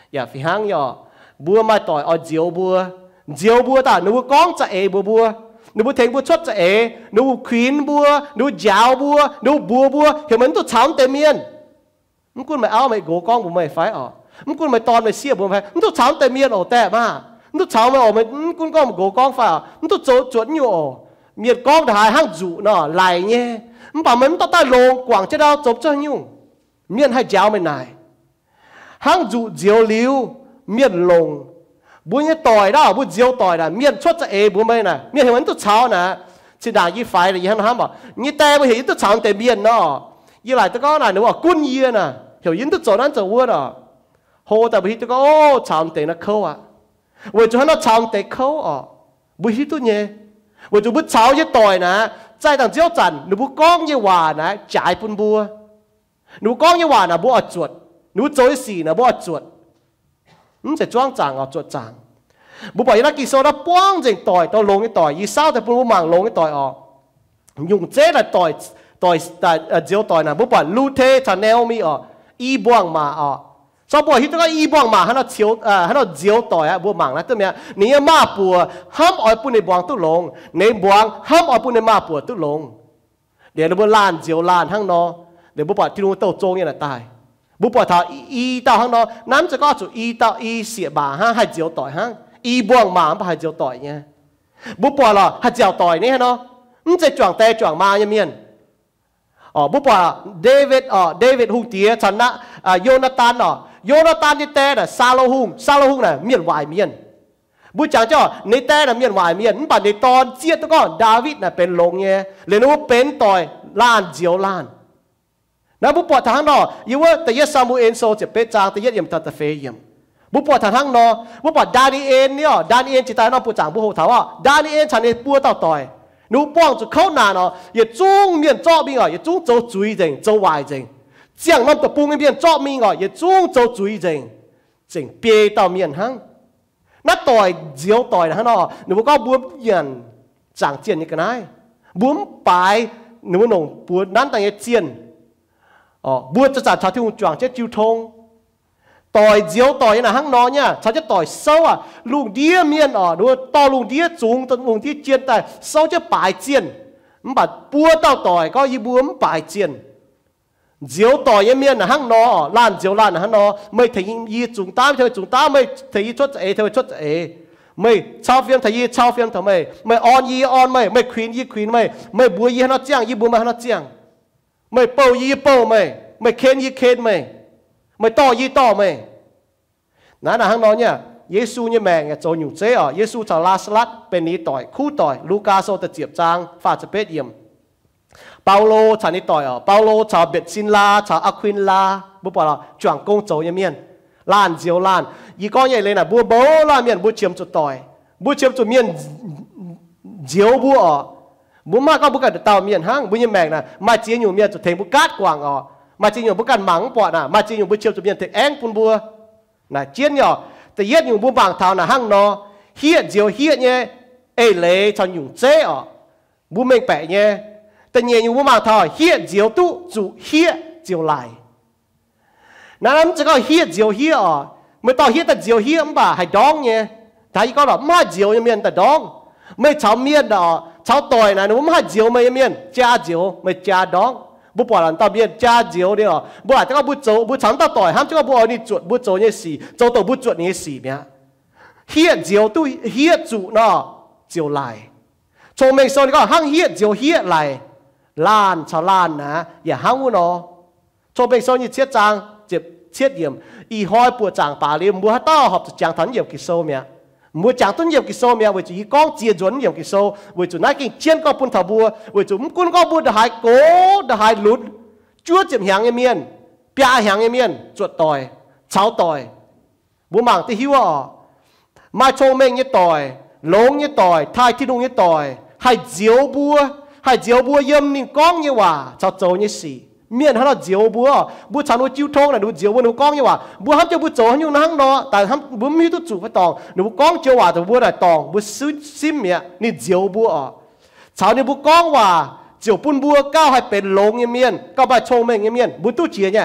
อย่าฟิหางย่อบัวมาต่อยเอาเจียวบัวเจียวบัวตาหนูก้องจะเอบัวบัวหนูเทงบัวชดจะเอหนูขวินบัวหนูยาวบัวหนูบัวบัวเห็นมันตัวเช้าเต็มเมียนมันกูไม่เอาไม่โกก้องบัวไม่ไฟอ๋อมันกูไม่ตอนไม่เสียบัวไม่มันตัวเช้าเต็มเมียนอ๋อแต่มามันตัวเช้าไม่อ๋อไม่กูก็ไม่โกก้องไฟอ๋อมันตัวโจจวนอยู่อ๋อเมียนก้องถ่ายห้างจุเนาะไหลเนี่ยมันป่ามันต้องใต้ลงกว่างจะเราจบจะยุ่งเมียนให้เจ้าไม่นายห้างจุเจียวลิ้วเมียนลงบุญยังต่อยได้บุญเจียวต่อยนะเมียนชดจะเอบุญไม่นะเมียนเห็นมันตัวเช้านะสิด่ายี่ไฟเลยยี่ห้ามห้ามบอกยี่แต่ไม่เห็นตัวเช้าแต่เมียนเนาะยี่หลายตัวก็น่ะหนูว่ากุ้นยี่น่ะเห็นยินตัวโจนั้นจะวัวเนาะโหแต่บุญตัวก็โอ้เช้าแต่นักเขาอ่ะวันจุดนั้นเช้าแต่เขาอ่ะบุญตัวเนี่ยวันจุดบุญเช้ายี่ต่อยนะใจต่างเจียวจันหนูบุญก้องยี่หวานะจ่ายปุ่นบัวหนูก้องยี่หวานะบัวจวดหนูโจยสีนะบัวจวดมันจะจ้วงจางเอาจวดจางบุปผานักกิโซนะป้องจึงต่อยต่อลงให้ต่อยยี่เศร้าแต่ปุ่นบุมังลงให้ต่อยออกยุ่งเจ๊ละต่อยต่อยแต่เจียวต่อยนะบุปผาลูเทชาแนลมีออกอีบ้วงมาออกชอบบัวฮิตก็อีบ้วงมาให้เราเชียวเอ่อให้เราเจียวต่อยอะบัวมังนะตัวเนี้ยนี่มาปัวห้ามอ่อยปุ่นในบ้วงตุ้ลงในบ้วงห้ามอ่อยปุ่นในมาปัวตุ้ลงเดี๋ยวเราบัวล้านเจียวล้านทั้งนอเดี๋ยวบุปผาที่นู้นโตโจงเนี่ยนะตายบุปผาถ้าอีต่อข้างนอกน้ำจะก็จุอีต่ออีเสียบ่าฮะให้เจียวต่อยฮะอีบ้วงมาไม่ให้เจียวต่อยเนี่ยบุปผาล่ะให้เจียวต่อยนี่ฮะเนาะมันจะจ่วงแต่จ่วงมาอย่างเมียนอ๋อบุปผาเดวิดอ๋อเดวิดฮุงเตียชนะอ่าโยนาธานอ๋อโยนาธานนี่แต่น่ะซาโลฮุงซาโลฮุงน่ะเมียนวายเมียนบุจังเจ้าในแต่น่ะเมียนวายเมียนป่านในตอนเจียตก็ดาวิดน่ะเป็นลงเนี่ยเลยนึกว่าเป็นต่อยล้านเจียวล้านนะบุปผาทางนอยิ่งว่าแต่เยซามูเอลโซจะเป็นจางแต่เยเยี่ยมตัดตะเฟยเยี่ยมบุปผาทางนอบุปผาดานีเอลเนี่ยดานีเอลจิตใจนอปูจางบุโหถามว่าดานีเอลฉันเองปัวต่อต่อยหนูป้องจะเข้านานอ๋ออย่าจุ้งเมียนจ่อมีอ๋ออย่าจุ้งโจจุยจริงโจวายจริงเจียงน้ำตะปูเมียนจ่อมีอ๋ออย่าจุ้งโจจุยจริงจริงเปียต่อเมียนหังนัดต่อยเจียวต่อยนะฮะนอหนูก็บัวเยียนจางเจียนนี่กันได้บุ้มปลายหนูหนุ่มปัวนั้นต่างเจียนอ๋อบัวจะจัดชาวที่หุ่นจวงเจ้าจิวทงต่อยเจียวต่อยนะหังนอเนี่ยเขาจะต่อยเศร้าอ่ะลุงเดียเมียนอ๋อดูต่อลุงเดียจุงตลุงที่เจียนแต่เศร้าจะปลายเจียนมันบัดปัวเต้าต่อยก็ยีบัวมันปลายเจียนเจียวต่อยเมียนนะหังนอล้านเจียวล้านนะหังนอไม่ถึงยีจุงตามเธอจุงตามไม่ถึงยีชดเอเธอชดเอไม่ชาวเฟียงถึงยีชาวเฟียงทำไมไม่ออนยีออนไม่ไม่ควีนยีควีนไม่ไม่บัวยีให้นอเจียงยีบัวมาให้นอเจียงไม่เป้ายีเป้าไม่ไม่เคนยีเคนไม่ไม่ต่อยี่ต่อไม่นั่นนะฮังนอนเนี่ยเยซูเนี่ยแมงเนี่ยโจอยู่เจ้าเยซูจะลาสลัดเป็นนี้ต่อยคู่ต่อยลูกาโซตะเจียบจางฟาจะเป็ดเยี่ยมเปาโลชานี่ต่อยอ่ะเปาโลชาวเบ็ดซินลาชาวอะควินลาบุปผาจวงกงโจยเมียนล้านเจียวล้านยี่ก้อนใหญ่เลยนะบัวโบล้านเมียนบัวเชียมจุดต่อยบัวเชียมจุดเมียนเจียวบัวอ่ะบัวมากก็บุกกันเต่าเมียนห้างบัวเนี่ยแมงนะมาเจียอยู่เมียนจุดเทงบุกกัดกวางอ่ะมาจีนอยู่บุกันหมังปอดน่ะมาจีนอยู่บุเชียวจุดเบียนเตะแองปุ่นบัวน่ะเจียนย่อแต่เย็ดอยู่บุบางเท้าน่ะห้างนอเฮียเจียวเฮียเนี่ยเอเล่ชอนอยู่เจ้อบุเมงแปะเนี่ยแต่เนี่ยอยู่บุบางเท้าเฮียเจียวตู้จุเฮียเจียวไหลนั่นจะก็เฮียเจียวเฮียอ่ะไม่ต่อเฮียแต่เจียวเฮียมั้งบ่าให้ดองเนี่ยแต่อีกก็หรอมาเจียวยังเมียนแต่ดองไม่ชาวเมียนอ่ะชาวต่อยน่ะหนูมาเจียวไม่ยังเมียนจ้าเจียวไม่จ้าดองบุปผาหลังตาเบียนจ้าเจียวเนี่ยบุอาจจะก็บุโจบุฉันตาต่อยห้ามจะก็บุเอานี่จวดบุโจเนี่ยสี่โจตัวบุจวดเนี่ยสี่เนี่ยเฮียเจียวตู้เฮียจุเนาะเจียวไหลชงเมงโซนก็ห้างเฮียเจียวเฮียไหลล้านชาวล้านนะอย่าห้างวุ้นเนาะชงเมงโซนยี่เชียจางเจ็บเชียเยี่ยมอีหอยปวดจางป่าเลี้ยมบัวต้าหอบจางทันเยี่ยมกิโซเมียบัวจางต้นเยี่ยมกิโซเมียวิจิก้องเจียจวนเยี่ยมกิโซวิจุนักกิ่งเชียนก็ปุ่นถาบัววิจุมกุนก็บัวดหายโกดหายหลุดจั่วเจ็บหางเมียนเปียหางเมียนจวดต่อยเช้าต่อยบัวหมางที่หิวอ่ะมาโชงเมงยี่ต่อยหลงยี่ต่อยทายที่นุ่งยี่ต่อยให้เจียวบัวให้เจียวบัวเยี่ยมนิ่งก้องยี่ว่าเจ้าโจยี่สี่เมียนให้เราเจียวบัวบัวฉันว่าจิ้วทงน่ะดูเจียวบัวหนูก้องยี่ว่าบัวห้ามเจ้าบัวโจอยู่นั่งเนาะแต่ห้ามบัวมีตัวจู่ไปตองหนูก้องเจียวว่าแต่บัวได้ตองบัวซื้อซิมเนี่ยนี่เจียวบัวอ่ะชาวนี่บัวก้องว่าเจียวปุ่นบัวก้าวให้เป็นหลงเมียนก้าวไปโชงเมงเมียนบัวตู้เจียเนี่ย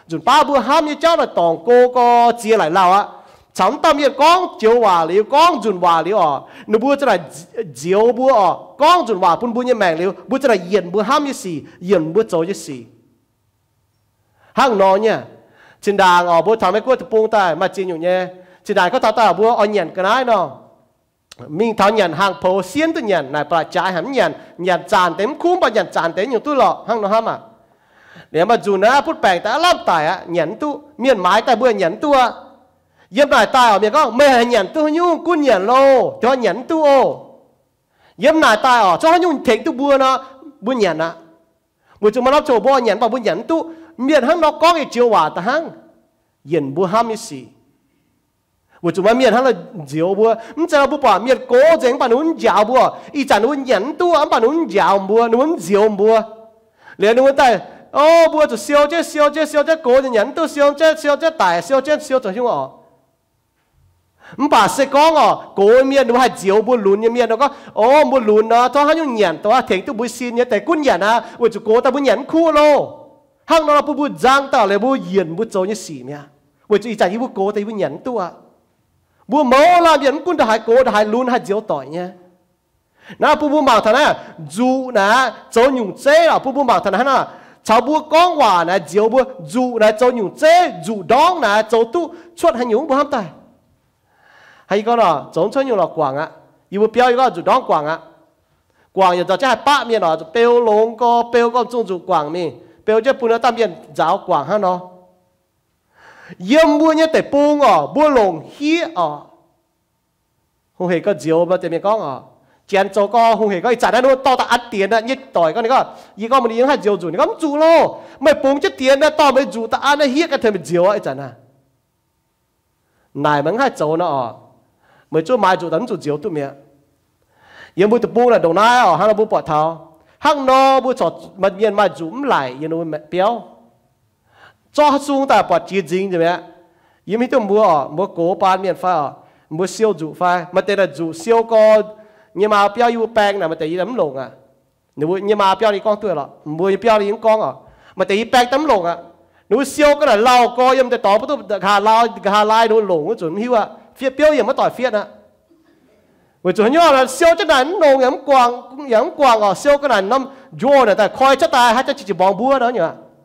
จุนป้าบัวห้ามยี่เจ้าน่ะตองโกก็เจียไหลเราอะฉันตามยี่ก้องเจียวว่าหลิวก้องจุนว่าหลิวอ่ะนึกบัวจะได้เจียวบัวอ่ะก้องจุนว่าปุ่นบัวยี่แมงหลิวบัวจะได้เย็นบัวห้ามยี่สี่เย็นบัวโจยี่สี่ห้างนอนเนี่ยจินดางอ่ะบัวทำให้กูจะปรุงแต่มาจีนอยู่เนี่ยจินดางก็ตาตาบัวอ่อนเย็นกันได้เนาะmình tháo nhận hàng phổ xiên tôi nhận này bà trái hẳn nhận nhận tràn tém khung bà nhận tràn tém nhiều tôi lọ hăng nó hâm à nếu mà dù nó phút bèn ta lắm tài á nhận tu miền mái ta bữa nhận tu á yếm này tài ở miền có mẹ nhận tu nhung quân nhận lô cho nhận tu ô yếm này tài ở cho nhung thèn tu bữa nó bữa nhận á bữa chúng mà nó chỗ bữa nhận vào bữa nhận tu miền hăng nó có cái chiều hòa ta hăng nhận bữa ham như gì我做乜面他嚟嚼不？唔知道不把面果整把侬嚼不？一陣侬人多，咁把侬嚼不？侬嚼不？連侬帶哦，不就燒隻燒隻燒隻果人都燒隻燒隻大燒隻燒就凶哦。唔把食講哦，果面侬係嚼不亂嘅面，侬講哦不亂啊，當係用人，當係停都不先嘅，但係官人啊，我就果但不人酷咯，行到不不爭到嚟不人不做嘅事咩？我就一陣一不果但不人多啊。bố máu làm gì cũng đã hai cố đã hai luôn hai diếu tỏi nha, na bố bố mang thằng này dù na cho nhung chế à bố bố mang thằng này na cháu bố con hòa na diếu bố dù na cho nhung chế dù đón na cho tu suốt hai nhung bố ham tài, hay có là giống cho nhung là quảng á, yêu bố béo yêu có dù đón quảng á, quảng giờ cho hai ba miền đó béo lông có béo có chung dù quảng mi, béo chứ bố nó tam miền giáo quảng ha nó. yếm bua nhé để buông à bua lồng hía à không hề có diều mà để mình có à chén cho có không hề có trả nó to ta ăn tiền đó nhất tỏi con này có gì có mình đi hai diều chủ này có chủ lô mày buông chết tiền đó to mày chủ ta ăn nó hía cái thằng mình diều ấy chẳng à này mình hai chỗ nó à mày cho mai chủ đánh chủ diều tụi mẹ yếm bua để buông là đầu nai à hay là bua bọt tháo hăng nó bua chọt mà miền mai chủ lại yếm nó béo cho xuống tại bọt chia dính rồi mẹ, yếm hết tụi mua à mua cố bán miền pha à mua siêu dụ pha, mà tên là dụ siêu co, nhưng mà béo yêu bèn này mà tên tấm lồng à, nếu nhưng mà béo đi con tuổi rồi, mua béo đi những con à, mà tên bèn tấm lồng à, nếu siêu cái là lau co yếm tên tỏ bắt tụi hà lau hà lai đồ lồng nó chuẩn hiu à, phía béo yếm nó tỏi phía à, vì chuẩn nhớ là siêu chất này nó yếm quàng yếm quàng à siêu cái này nó vô này tại coi chất tài hay chất chỉ bong búa đó nhỉ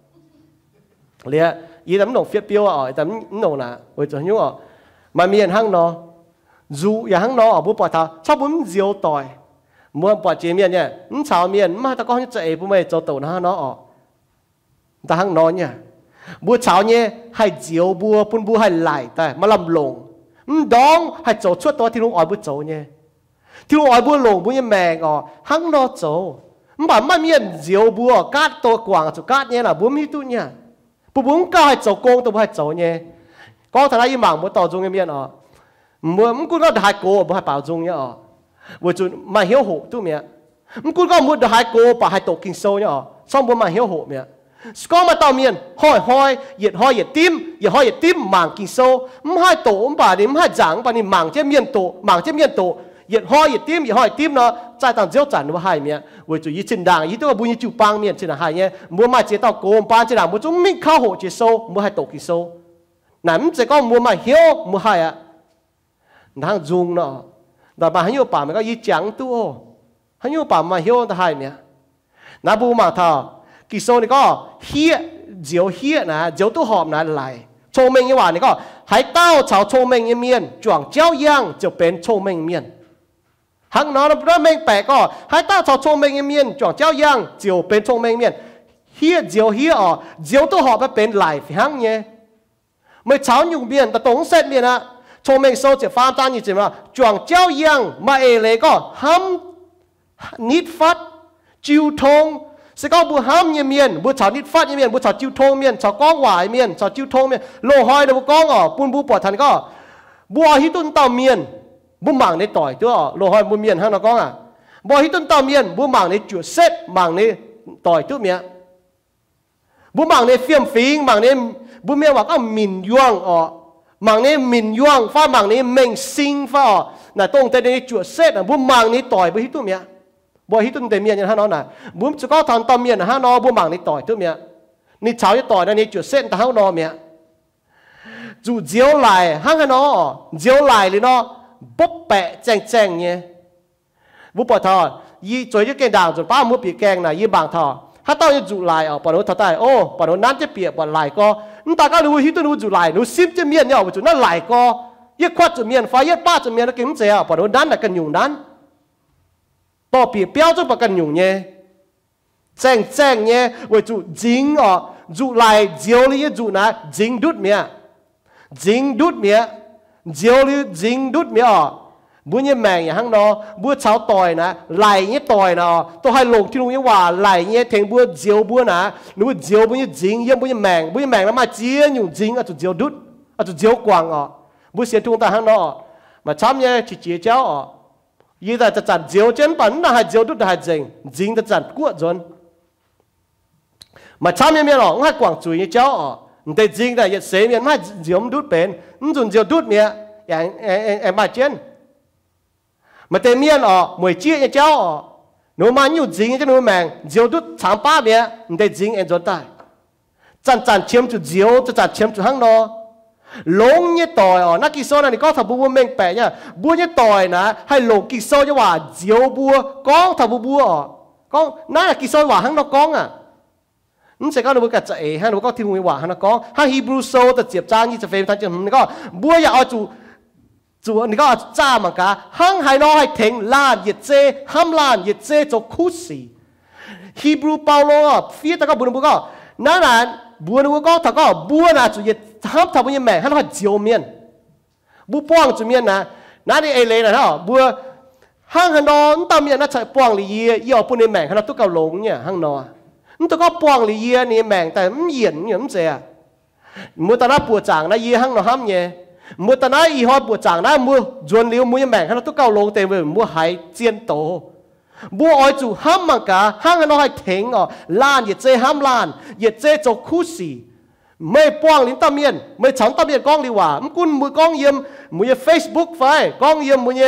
liền ý tấm nồng phiết piêu ở tấm nồng là với chỗ nhú ở mà miền hang nó dù nhà hang nó ở bố bọt thảo sao bún diều tỏi mua bọt chế miền nhỉ ń chảo miền mà ta có những chạy bố mày cho tàu nó nó ở ta hang nó nhỉ bố chảo nhỉ hay diều bố bún bố hay lại ta mà làm lồng ń đóng hay chỗ chuột to thì nó ở bố chỗ nhỉ thì nó ở bố lồng bố như mèn ở hang nó chỗ mà mà miền diều bố cát to quảng chỗ cát nhỉ là bố mi tu nhỉ bố muốn cao hay chỗ công tôi hay chỗ nhé, có thằng ấy mảng muốn tỏ dung cái miệng à, muốn cũng có đại cô muốn hay bảo dung nhá, vừa chun mà hiếu hộ tu mẹ, cũng có muốn đại cô bảo hay tổ kinh sâu nhá, xong muốn mà hiếu hộ mẹ, có mà tao miệng hỏi hỏi, nhiệt hỏi nhiệt tim, nhiệt hỏi nhiệt tim mảng kinh sâu, muốn hai tổ bà đi muốn hai giảng bà đi mảng trên miệng tổ, mảng trên miệng tổ, nhiệt hỏi nhiệt tim, nhiệt hỏi tim nó,在当只有斩我海面，为主一正当，一都不愿就帮面，这样海呢，莫买接到国班这样，莫种命靠好接收，莫还多接收，那唔只讲莫买晓莫海啊，那dùng nó，那把很有把那个一讲多，很有把嘛晓的海面，那不嘛他，接收你个歇就歇นะ就都หอมนะไหล聪明一话你个，还到朝聪明一面，撞交样就变聪明面。hằng nó nó mình bẻ có hai ta cho聪明面chọn giao yang chiều bên聪明面 here chiều here ở chiều tôi họ phải bên lại phải hăng nhé mới cháu nhung miền ta tống xét miền à聪明 sâu chỉ pha tan như thế mà chọn giao yang mà ê lệ có ham nít phát chiêu thông sẽ có bữa ham như miền bữa cháu nít phát như miền bữa cháu chiêu thông miền cháu có hoài miền cháu chiêu thông miền lô hoi đâu có ở buôn bu bỏ thành có bùa hít tuân tàu miền bố mảng này tỏi chưa lô hỏi bố miền hay nó có à bố hít tuân tàu miền bố mảng này chuột xếp mảng này tỏi trước miệng bố mảng này phiêm phí mảng này bố miệng bảo có mìn yuang ở mảng này mìn yuang pha mảng này mình sinh pha ở là tông tên này chuột xếp là bố mảng này tỏi bố hít tuân miệng bố hít tuân tên miệng như hắn nói là bố chỉ có thằng tàu miền là hắn nói bố mảng này tỏi trước miệng นี่ชาวยี่ต่อยนะนี่จุดเส้นตาเขานอเมียจู่เจียวไหลห้างให้นอเจียวไหลเลยนอปุ๊บแปะแจงแจงเนี่ยบุปผาทอยี่จอยยี่แกงด่างจนป้ามือปีแกงน่ะยี่บางทอถ้าต้องยี่จู่ไหลอ๋อปนนู้นท่าใต้โอ้ปนนู้นนั้นจะเปียกปนไหลก็นั่นตาก็รู้ฮิตนู้นจู่ไหลนู้นซิมจะเมียนเนี่ยจู่นั่นไหลก็ยี่ควัดจะเมียนไฟยี่ป้าจะเมียนแล้วกินเสียปนนู้นนั้นน่ะกันอยู่นั้นต่อปีเปี้ยวจนปกันอยู่เนี่ยแจงแจงเนี่ยว่าจู่จริงอ๋อจู่ไหลเจียวเลยจู่นะจริงดุดเมียจริงดุดเมียเจียวเลยจริงดุดเมียอ๋อบุญยังแมงอย่างห้างนอบัวเช้าต่อยนะไหลเงี้ยต่อยนะต้องให้ลงที่ลุงยังว่าไหลเงี้ยเทงบัวเจียวบัวนะนึกว่าเจียวบุญยังจริงยังบุญยังแมงบุญยังแมงแล้วมาเจียอยู่จริงอ่ะจู่เจียวดุดอ่ะจู่เจียวกวางอ๋อบุญเสียทุ่งตาห้างนอมาช้ำเนี่ยจีเจียเจ้าอ๋อยี่แต่จะจัดเจียวเจนปันน่าให้เจียวดุดน่าให้จริงจริงจะจัดกู้จนมาช้ำเนี่ยเมียหรอกให้กวางจุยเจ้าอ๋อแต่จริงแต่ยังเสียเมียไม่เจียวดุดเป็นนั่นจุนเจียวดุดเนี่ยอย่างเอ็มเอ็มมาเจนmà tên miên ở mùi chia như cháu ở nếu mà nhiều dính cho nó mèn diều đút sáng ba miệng để dính em dọn tay chăn chăn chiếm chút diều cho chăn chiếm chút hăng nó lông như tỏi ở nó kỳ sâu này có thằng bùa mình bẻ nhá bùa như tỏi nè hay lông kỳ sâu cho hòa diều bùa có thằng bùa bùa ở con nó là kỳ sâu hòa hăng nó con à nó sẽ có nó bùa cả chạy hay nó có thiên hòa hăng nó con hay Hebrew sâu ta chẹp trang nhưจะเฟรมท่านจะnó có bùaอยากเอาจูจู่นี่ก็จ้ามันกะหั่งให้น้อยถึงล้านยิดเจห้ามล้านยิดเจจคุสีฮีบรูเปาโลก็ฟีตก็บุญบุก็นั่นน่ะบุญบุก็ถ้าก็บุญน่ะจู่ยิดห้ามทำบุญยังแม่ให้น้อยเจียวเมียนบุป้องจู่เมียนนะนั่นนี่เอเลยนะฮะบุญหั่งให้น้อยตามเมียนน่ะใช้ป้องลีเยี่ยยี่เอาปุ่นในแม่ให้น้อยตุ๊กเกาหลงเนี่ยหั่งน้อยนั่นตัวก็ป้องลีเยี่ยนี่แม่แต่ไม่เย็นเนี่ยไม่เสียมือตาหน้าปวดจางนะยี่หั่งน้อยห้ามเนี่ยmua ta nói y hoa bùa chẳng đó mua chuẩn liu mua mèn hay nó tôi cao lông tiền về mua hải chiên tổ mua ỏi chủ ham mà cả hang nó hay thèn ở lan nhiệt dê ham lan nhiệt dê cho khu xì mấy quang lính tam miên mấy chẳng tam miên con đi hòa mấy quân mua con yếm mua Facebook phải con yếm mua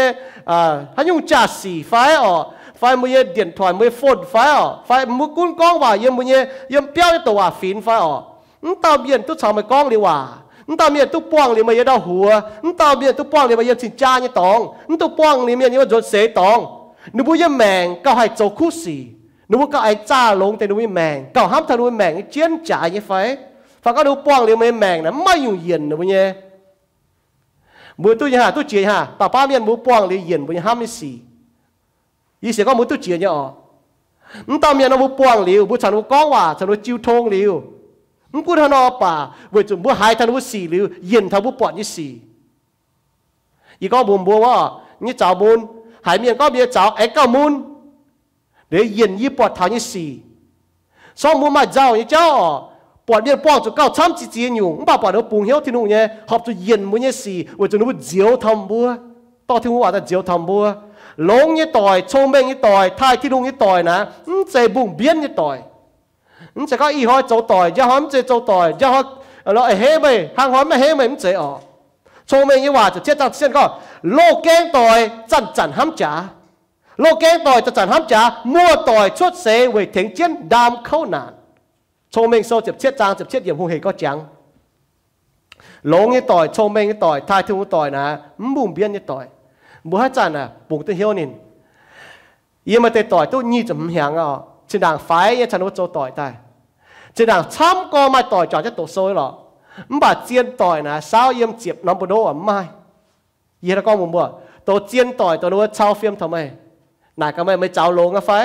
à hắn dùng trả xì phải ở phải mua điện thoại mua phone phải ở phải mua quân con vào yếm mua yếm béo tổ hòa phín phải ở tam miên tôi chẳng mấy con đi hòaตามีตุ๊ป้องเลยมาเยอะหัวตามีตุ๊ป้องเลยมาเยอะสินจ้าเนี่ยตองตุ๊ป้องเลยมีเนี่ยว่าโดนเสตองนึกว่ายังแมงก็ให้โจคู่สีนึกว่าก็ไอ้จ้าลงแต่นึกว่าแมงก็ห้ามทะลุแมงเจียนจ่ายยังไงฟังก็ตุ๊ป้องเลยมาแมงนะไม่อยู่เย็นนึกว่าเนี่ยมือตู้ยังหาตู้เจียฮะต่อป้ามีมือป้องเลยเย็นมือห้ามไม่สียี่เสียก็มือตู้เจียเนี่ยอ๋อตามีน้ำมือป้องเลยมือฉันมือก้องว่าฉันมือจิ้วทงเลยมึงพูดทนอป่าเวจุบัวหายทนบุสีหรือเย็นทบุปอดยี่สีอีก็บุญบัวว่านี่เจ้าบุญหายเมียนก็เบียเจ้าไอ้เก้ามุนเดี๋ยวเย็นยี่ปอดทางยี่สีสองมุนมาเจ้ายี่เจ้าปอดเมียนป้องจุดเก้าช้ำจีจีอยู่มึงป่าปอดเราปรุงเหี้ยวที่นู่นเนี่ยหอบจุดเย็นมุนยี่สีเวจุนบุเจียวทำบัวต่อที่หัวแต่เจียวทำบัวลงยี่ต่อยชงเบงยี่ต่อยท้ายที่นู่นยี่ต่อยนะใจบุ้งเบี้ยนยี่ต่อยมันจะก็อีหอยโจต่อยจะหอมจะโจต่อยจะหอยเราไอ้เฮ้ไปหางหอยไม่เฮ้ไม่มันเจ๋อชงเมงยี่ว่าจะเชื่อจังเช่นก็โลกแกงต่อยจันจันห้ำจ๋าโลกแกงต่อยจันจันห้ำจ๋ามั่วต่อยชุดเสวถึงเจียนดามเข้านานชงเมงโซจะเชื่อจังจะเชื่อเยี่ยมหงเหก็จังหลงยี่ต่อยชงเมงยี่ต่อยทายทุ่งต่อยนะมุ่งเบี้ยนยี่ต่อยบัวให้จันอ่ะปุ่งตัวเหี้ยวนินยี่มาเตะต่อยตัวยี่จะไม่หางอ่ะฉันด่างไฟยังฉันว่าโจต่อยได้ฉันด่างช้ำก็ไม่ต่อยจอดจะตกโซ่หรอกมันบาดเจียนต่อยนะสาวเยี่ยมเจ็บน้ำปนโดอ่ะไม่ยี่ห้อก็มุมบ่ตัวเจียนต่อยตัวนู้นเช่าฟิล์มทำไมนายก็ไม่ไม่เจ้าลงอ่ะไฟ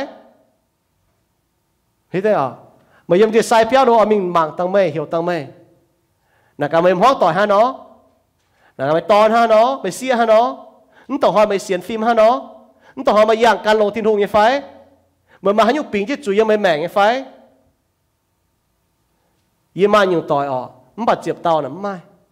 เห็นได้อ่ะมาเยี่ยมที่ใส่เพี้ยวโดอ่ะมิงมังตั้งไม่เหี่ยวตั้งไม่นายก็ไม่ห้องต่อยฮะเนาะนายก็ไม่ตอนฮะเนาะไม่เสียฮะเนาะนั่นต่อหอยไม่เสียนฟิล์มฮะเนาะนั่นต่อหอยมาย่างการลงทิ้งทุ่งยังไฟเมื่อมาให้ยุปิงที่จุยยังไม่แม่งไงไฟยี่มาอยู่ต่อยออกมันบาดเจ็บเตาหน่ะไม่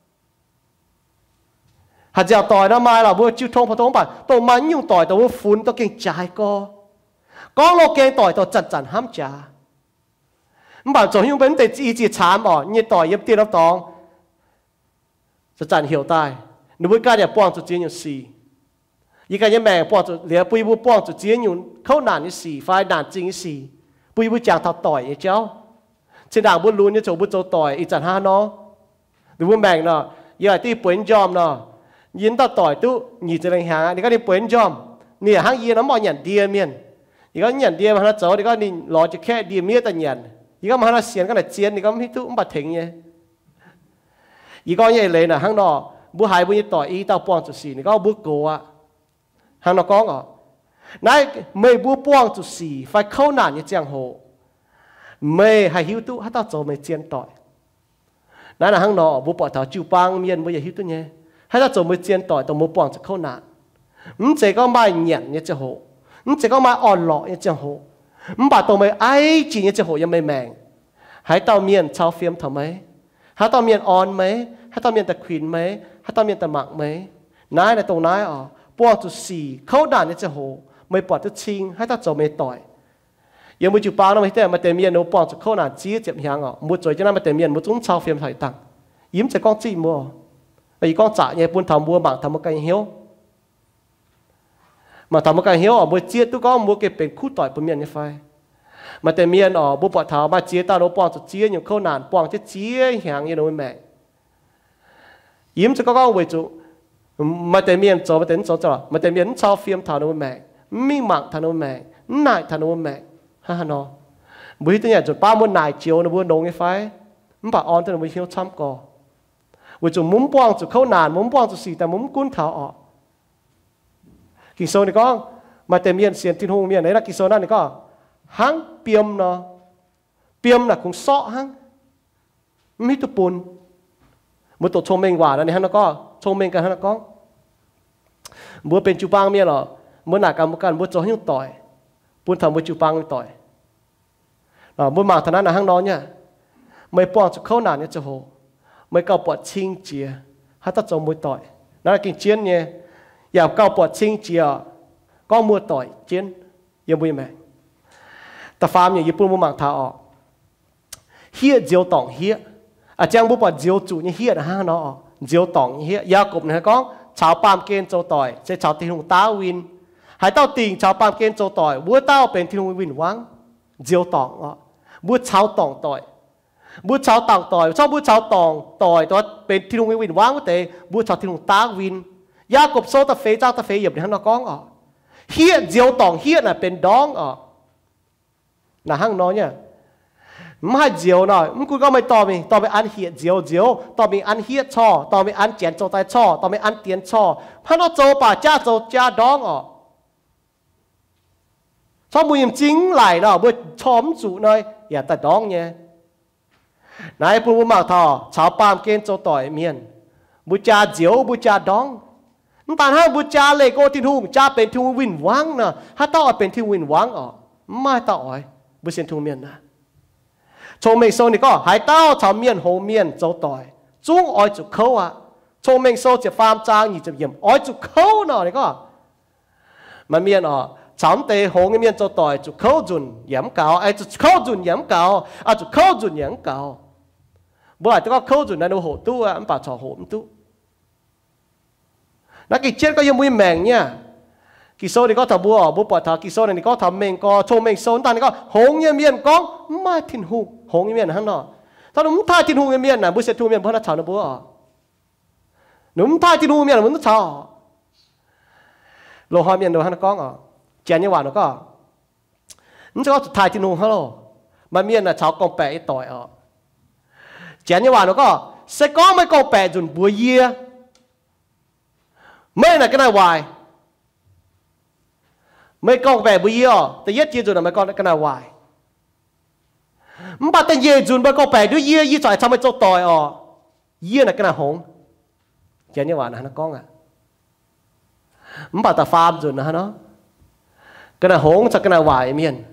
หากจะต่อยน้ำไม้เราบัวจิ้วทงพอทงบาดตัวมันยุ่งต่อยตัวบัวฝุ่นตัวเก่งจ่ายก็ก้องโลเก่งต่อยตัวจัดจันห้ามจ่ามันบาดจงยุ่งเป็นแต่จีจีชามอ่ะยี่ต่อยยี่ตีรับตองจะจันเหี่ยวตายนึกว่าการอย่าป้องจุดจีนอยู่สี่ยี่การยังแม่ป้องจุดเหลือปุยบัวป้องจุดจีนอยู่เข้านานนี่สี่ไฟนานจริงสี่ปุยบัวจางทับต่อยเจ้า trên đảng buôn luôn như chỗ buôn châu tỏi ít chẳng ha nó từ buôn bèn nó giờ tí buen jom nó yến ta tỏi tu nhị trên đánh hàng thì có đi buen jom nè hàng yến nó mọi nhận địa miền thì có nhận địa mà nó cháu thì có đi lo cho khe địa miền ta nhận thì có mà nó xiên cái này chiên thì có mấy tu cũng bật thình nhé thì có như vậy là hàng nó bữa hai bữa như tỏi y tao buông chút xì thì có bữa cổ à hàng nó có ngỏ nãy mấy bữa buông chút xì phải khâu nản như chẳng hồ mấy hai hiếu tu hát tao cháu mấy chiên tỏi nãy là hàng nó bữa bỏ thảo chịu băng miền bây giờ hiếu tu nhé hay là chỗ mới chiên tỏi tao mới buông cho khâu nạn, không chỉ có mai nhẫn như thế hồ, không chỉ có mai on lọ như thế hồ, không bảo tao mới ai chỉ như thế hồ như mấy mèn, hay tao miền chao phim thằng mấy, hay tao miền on mấy, hay tao miền tật khuyên mấy, hay tao miền tật mạng mấy, nãy là tao nãy ở buông cho xì khâu nạn như thế hồ, mới bỏ cho chiên, hay tao chỗ mới tỏi, giờ mới chịu bao nó mới thế mà tề miền nó buông cho khâu nạn chỉ chậm hàng ở, một chỗ cho nên mà tề miền một chúng chao phim thời tăng, yếm chỉ con chi mua vì con trả nhẹ buôn thầm mua bảng thầm một cái hiếu mà thầm một cái hiếu ở buổi chiết tôi có mua cáiเป็นคู่ต่อยบนเมียนนี่ไฟmàแต่เมียนอ๋อบุปผามาเจี๊ยตาโลปองจะเจี๊ยอยู่เข้านานปองจะเจี๊ยแหงอยู่โน้นแม่ยิ้มจะก็ก็ไว้จุมาแต่เมียนโจมาแต่โจจ้ะมาแต่เมียนชาวฟิล์มทางโน้นแม่มีหมักทางโน้นแม่นายทางโน้นแม่ฮ่าฮ่าน้อบุยตัวเนี่ยจุดป้ามันนายเจียวนะบุญดงไอ้ไฟมันป่าออนตัวเนี่ยบุยเหี้ยวช้ำก่อวิจุมุ้มป้องจุเข้านานมุ้มป้องจุสีแต่มุ้มกุ้นเท้าออกกิโซนี่ก็มาเต็มเมียนเสียนทิ้งหงเมียนไหนละกิโซนั่นนี่ก็หังเปียมเนาะเปียมน่ะคงซ้อหังไม่ตุปุ่นมือตัวชงเมงหวานแล้วนี่ฮะแล้วก็ชงเมงกันฮะแล้วก็บัวเป็นจูปังเมียนหรอเมื่อหนักกันเมื่อกันบัวโจหิ้งต่อยปุ่นทำบัวจูปังต่อยอ่าบัวหมากท่านั้นนะหังน้อยเนี่ยไม่ป้องจุเข้านานเนี่ยจะโหไม่เกาปวดชิงเจียฮัตตาจงมวยต่อยนั่นกินเจียนเนี่ยอยากเกาปวดชิงเจียก็มวยต่อยเจียนยังไม่แม่แต่ฟาร์มอย่างญี่ปุ่นมุ่งมั่งท่าออกเฮียเจียวต่องเฮียอาจารย์บุปผาเจียวจุนี่เฮียนะฮะเนาะเจียวต่องเฮียยากบเนี่ยก็ชาวปามเกณฑ์โจต่อยใช้ชาวตีหงตาวินหายเต้าติ่งชาวปามเกณฑ์โจต่อยบัวเต้าเป็นตีหงวินวังเจียวต่องอ่ะบัวชาวต่องต่อยบุชาวต่างต่อยชอบบุชาวต่องต่อยตัวเป็นที่ลุงวินว่างแต่บุชาวที่ลุงตากวินยากบโซตะเฟเจ้าตะเฟเหยียบในห้างนก้องอ่ะเฮียเจียวต่องเฮียน่ะเป็นดองอ่ะน่ะห้างน้อยเนี่ยไม่เจียวหน่อยมึงกูก็ไม่ต่อมีต่อไปอันเฮียเจียวเจียวต่อมีอันเฮียช่อต่อมีอันเจียนโจไตช่อต่อมีอันเตียนช่อพระนโจป่าจ้าโจจ้าดองอ่ะชอบมือยิ่งจริงไหลเนาะบุชอมจุหน่อยอย่าแต่ดองเนี่ยนายพูดมาท่อชาวปามเกณฑ์โจต่อยเมียนบุจาเจียวบุจาดองนั่นแต่ถ้าบุจาเลโกที่ทุ่งจ้าเป็นทุ่งวินวังนะถ้าต้องเป็นทุ่งวินวังอ๋อไม่ต้องอ๋อยบุเซียนทุ่งเมียนนะโชเมงโซนี่ก็หายเต้าชาวเมียนโฮเมียนโจต่อยจุ้งอ๋อยจุกเขาอ่ะโชเมงโซจะฟาร์มจางยี่จะเยี่ยมอ๋อยจุกเขาเนาะนี่ก็มันเมียนอ๋อชาวเตะโฮเมียนโจต่อยจุกเขาจุนยี่ยมเก่าไอ้จุกเขาจุนยี่ยมเก่าอ่ะจุกเขาจุนยี่ยมเก่าบ่อยแต่ก็เข้าจุดนั้นโอ้โหตู้อ่ะมันป่าชอโหมตู้นักกิจเช็ดก็ยังมีแมงเนี่ยกิโซนี่ก็ทำบัวบัวปอดทากิโซนี่ก็ทำเมงก็โชว์เมงโซนตอนนี้ก็หงเมียนก้องมาทิ้งหูหงเมียนฮันเนาะถ้าหนุ่มท่าทิ้งหูเมียนน่ะบุษทูเมียนเพราะนักชาวนะบัวหนุ่มท่าทิ้งหูเมียนมันต้องชาวโลหะเมียนโดนฮันก้องอ่ะเจนยี่หวานก็นั่นจะก็ท่าทิ้งหูฮัลโหลมันเมียนน่ะชาวกองแปะไอ้ต่อยอ่ะเจนยี่หวานก็เสกก็ไม่กองแปะจนบัวเยี่ยไม่น่ะก็น่าวายไม่กองแปะบัวเยี่ยแต่เย็ดเยี่ยจนน่ะไม่กองก็น่าวายมันปัตตาเยี่ยจนไม่กองแปะด้วยเยี่ยยี่จ่อยทำให้เจ้าต่อยอ่ะเยี่ยน่ะก็น่าหงเจนยี่หวานนะฮะกองอ่ะมันปัตตาฟาร์มจนนะฮะเนาะก็น่าหงจะก็น่าวายเมียน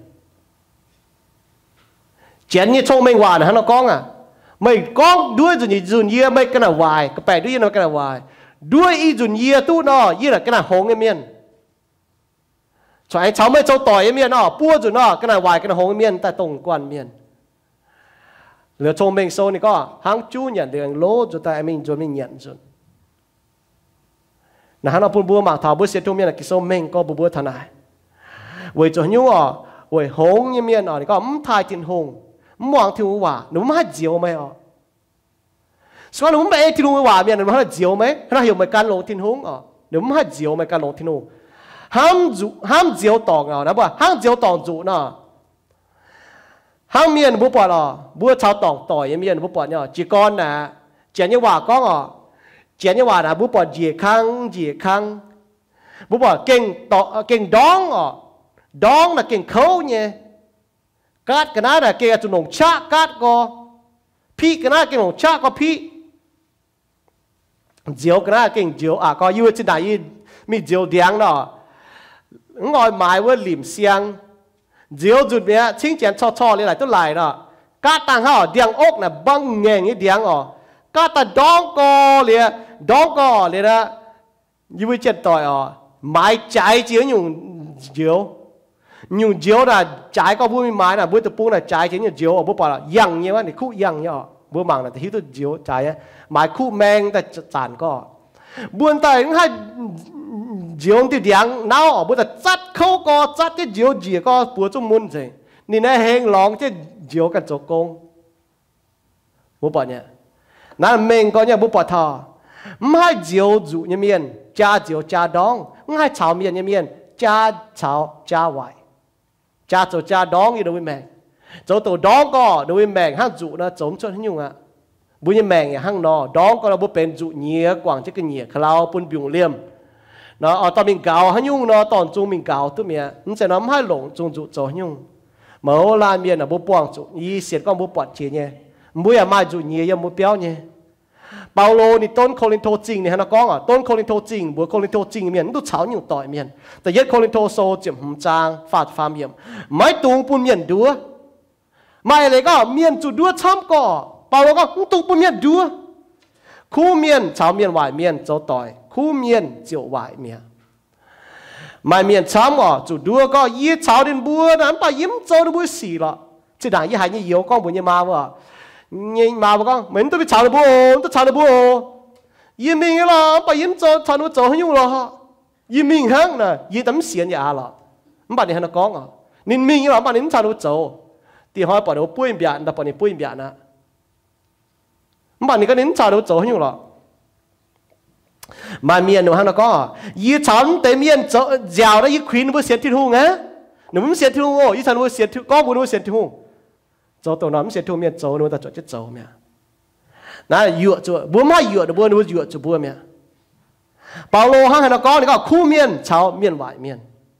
เจนยี่โชว์ไม่หวานนะฮะกองอ่ะไม่ก้องด้วยจุนยี่จุนเยี่ยไม่กันาวายก็แปลด้วยยี่นกันาวายด้วยอีจุนเยี่ยตู้นอยี่น่ะกันหงเมียนใช่ชาวไม่เจ้าต่อยเมียนอปั้วจุนนอกันาวายกันหงเมียนแต่ตรงกวนเมียนเหลือชงเมงโซนี่ก็หังจูนอย่างเดียงโลจุดแต่ไม่จุนไม่เงียนจุนนะฮะเราพูดบัวหมากถาวบัวเสียทุ่งเมียนกิโซเมงก็บัวทนายเว้ยจุนยูอ่ะเว้ยหงเมียนอ่ะนี่ก็ไม่ทายจินหงมองที่ว่าหนูไม่เจียวไหมอ๋อส่วนหนูไม่ที่หนูว่าเมียหนูไม่เจียวไหมถ้าเห็นเหมือนการลงทิ้งหงอ๋อหนูไม่เจียวไหมการลงทิ้งหงห้ามจุห้ามเจียวตองเอานะบ่ห้ามเจียวตองจุเนาะห้ามเมียนบุปผาอ๋อบัวชาวตองต่อยเมียนบุปผาเนี่ยจีก้อนนะเจียนยี่ว่าก้องอ๋อเจียนยี่ว่านะบุปผาเจียคังเจียคังบุปผาเก่งต่อเก่งดองอ๋อดองนะเก่งเขาเนี่ยกัดกันนะนะเก่งจุนงชะกัดก็พี่กันนะเก่งงชะก็พี่เจียวกันนะเก่งเจียวอ่ะก็ยืดที่ไหนมีเจียวเดียงเนาะงอยหมายว่าหลิมเสียงเจียวจุดเนี้ยชิงเจียนช่อๆเลยหลายตัวหลายเนาะกัดต่างเขาเดียงอกนะบังเงี้ยงี้เดียงอ๋อกัดแต่ดองก็เลยดองก็เลยนะยืดเจ็ดต่อยอ๋อหมายใจเจียวอยู่เจียวnhiều diếu là trái có vui mái là bữa tập buông là trái chính là diếu ở bữa bảo là yang như vậy thì khu yang nhở bữa mảng là thiếu tôi diếu trái á mái khu men ta chản có buồn tay cũng hay diếu thì điang nào ở bữa ta chắt khâu có chắt cái diếu gì có bữa trong môn gì nên này heng lóng cái diếu cả chỗ công bữa bảo nhỉ nãy mình có nhỉ bữa bảo thò mai diếu dụ như miền cha diếu cha đong ngay cháo miền như miền cha cháo cha hoài cha chỗ cha đón như đối mèn chỗ tổ đón có đối mèn hang dụ nó chống cho nhung à bữa như mèn hang nọ đón có là bữa bên dụ nhía quảng chứ cái nhía khao bún biung liêm nó ở tao mình cào hang nhung nó tòn chung mình cào tôi mẹ nó sẽ nắm hai lồng chung dụ chỗ nhung mở la miền là bữa quảng dụ y xiết con bữa bọt chế nhé bữa à mai dụ nhía yếm bữa béo nhé bao lôนี่ต้นโคลินโทจริงเนี่ยนะก้องอ่ะต้นโคลินโทจริงบัวโคลินโทจริงเมียนต้องเฉาอยู่ต่อยเมียนแต่ยัดโคลินโทโซเจ็บหุ่มจางฟาดฟาเมียมไม่ตูงปุ่นเมียนดัวไม่อะไรก็เมียนจุดดัวช้ำก่อเปล่าก็ตูงปุ่นเมียนดัวคู่เมียนเฉาเมียนไหวเมียนเจ้าต่อยคู่เมียนเจียวไหวเมียไม่เมียนช้ำก่อจุดดัวก็ยี่เฉาดินบัวนั้นไปยิ้มเจ้าดิบัวสีละจะด่างยี่หายยี่เหี่ยวก้องบุญยี่มาว่ะnhìn mà con mình tôi bị chào được bố tôi chào được bố yên mình là bà yên cho chào nó cho nhau là yên mình hăng nè yên tấm xiên nhà là bà này hắn nó con à nên mình là bà nên chào nó cho thì họ bảo nó bôi biển là bà này bôi biển à bà này có nên chào nó cho nhau là mà miền nó hắn nó có yên chào tới miền cho giàu đó yên khuyên nó xiên thiên hùng á nó muốn xiên thiên hùng ô yên chào nó xiên thiên có muốn nó xiên thiên hùng chỗ tổ nó sẽ thu miền chỗ nó ta chỗ chết chỗ mẹ, nãy dựa chỗ bữa mai dựa được bữa nó dựa chỗ bữa mẹ, bảo lô hang nó có nó có khu miền cháo miền vải miền,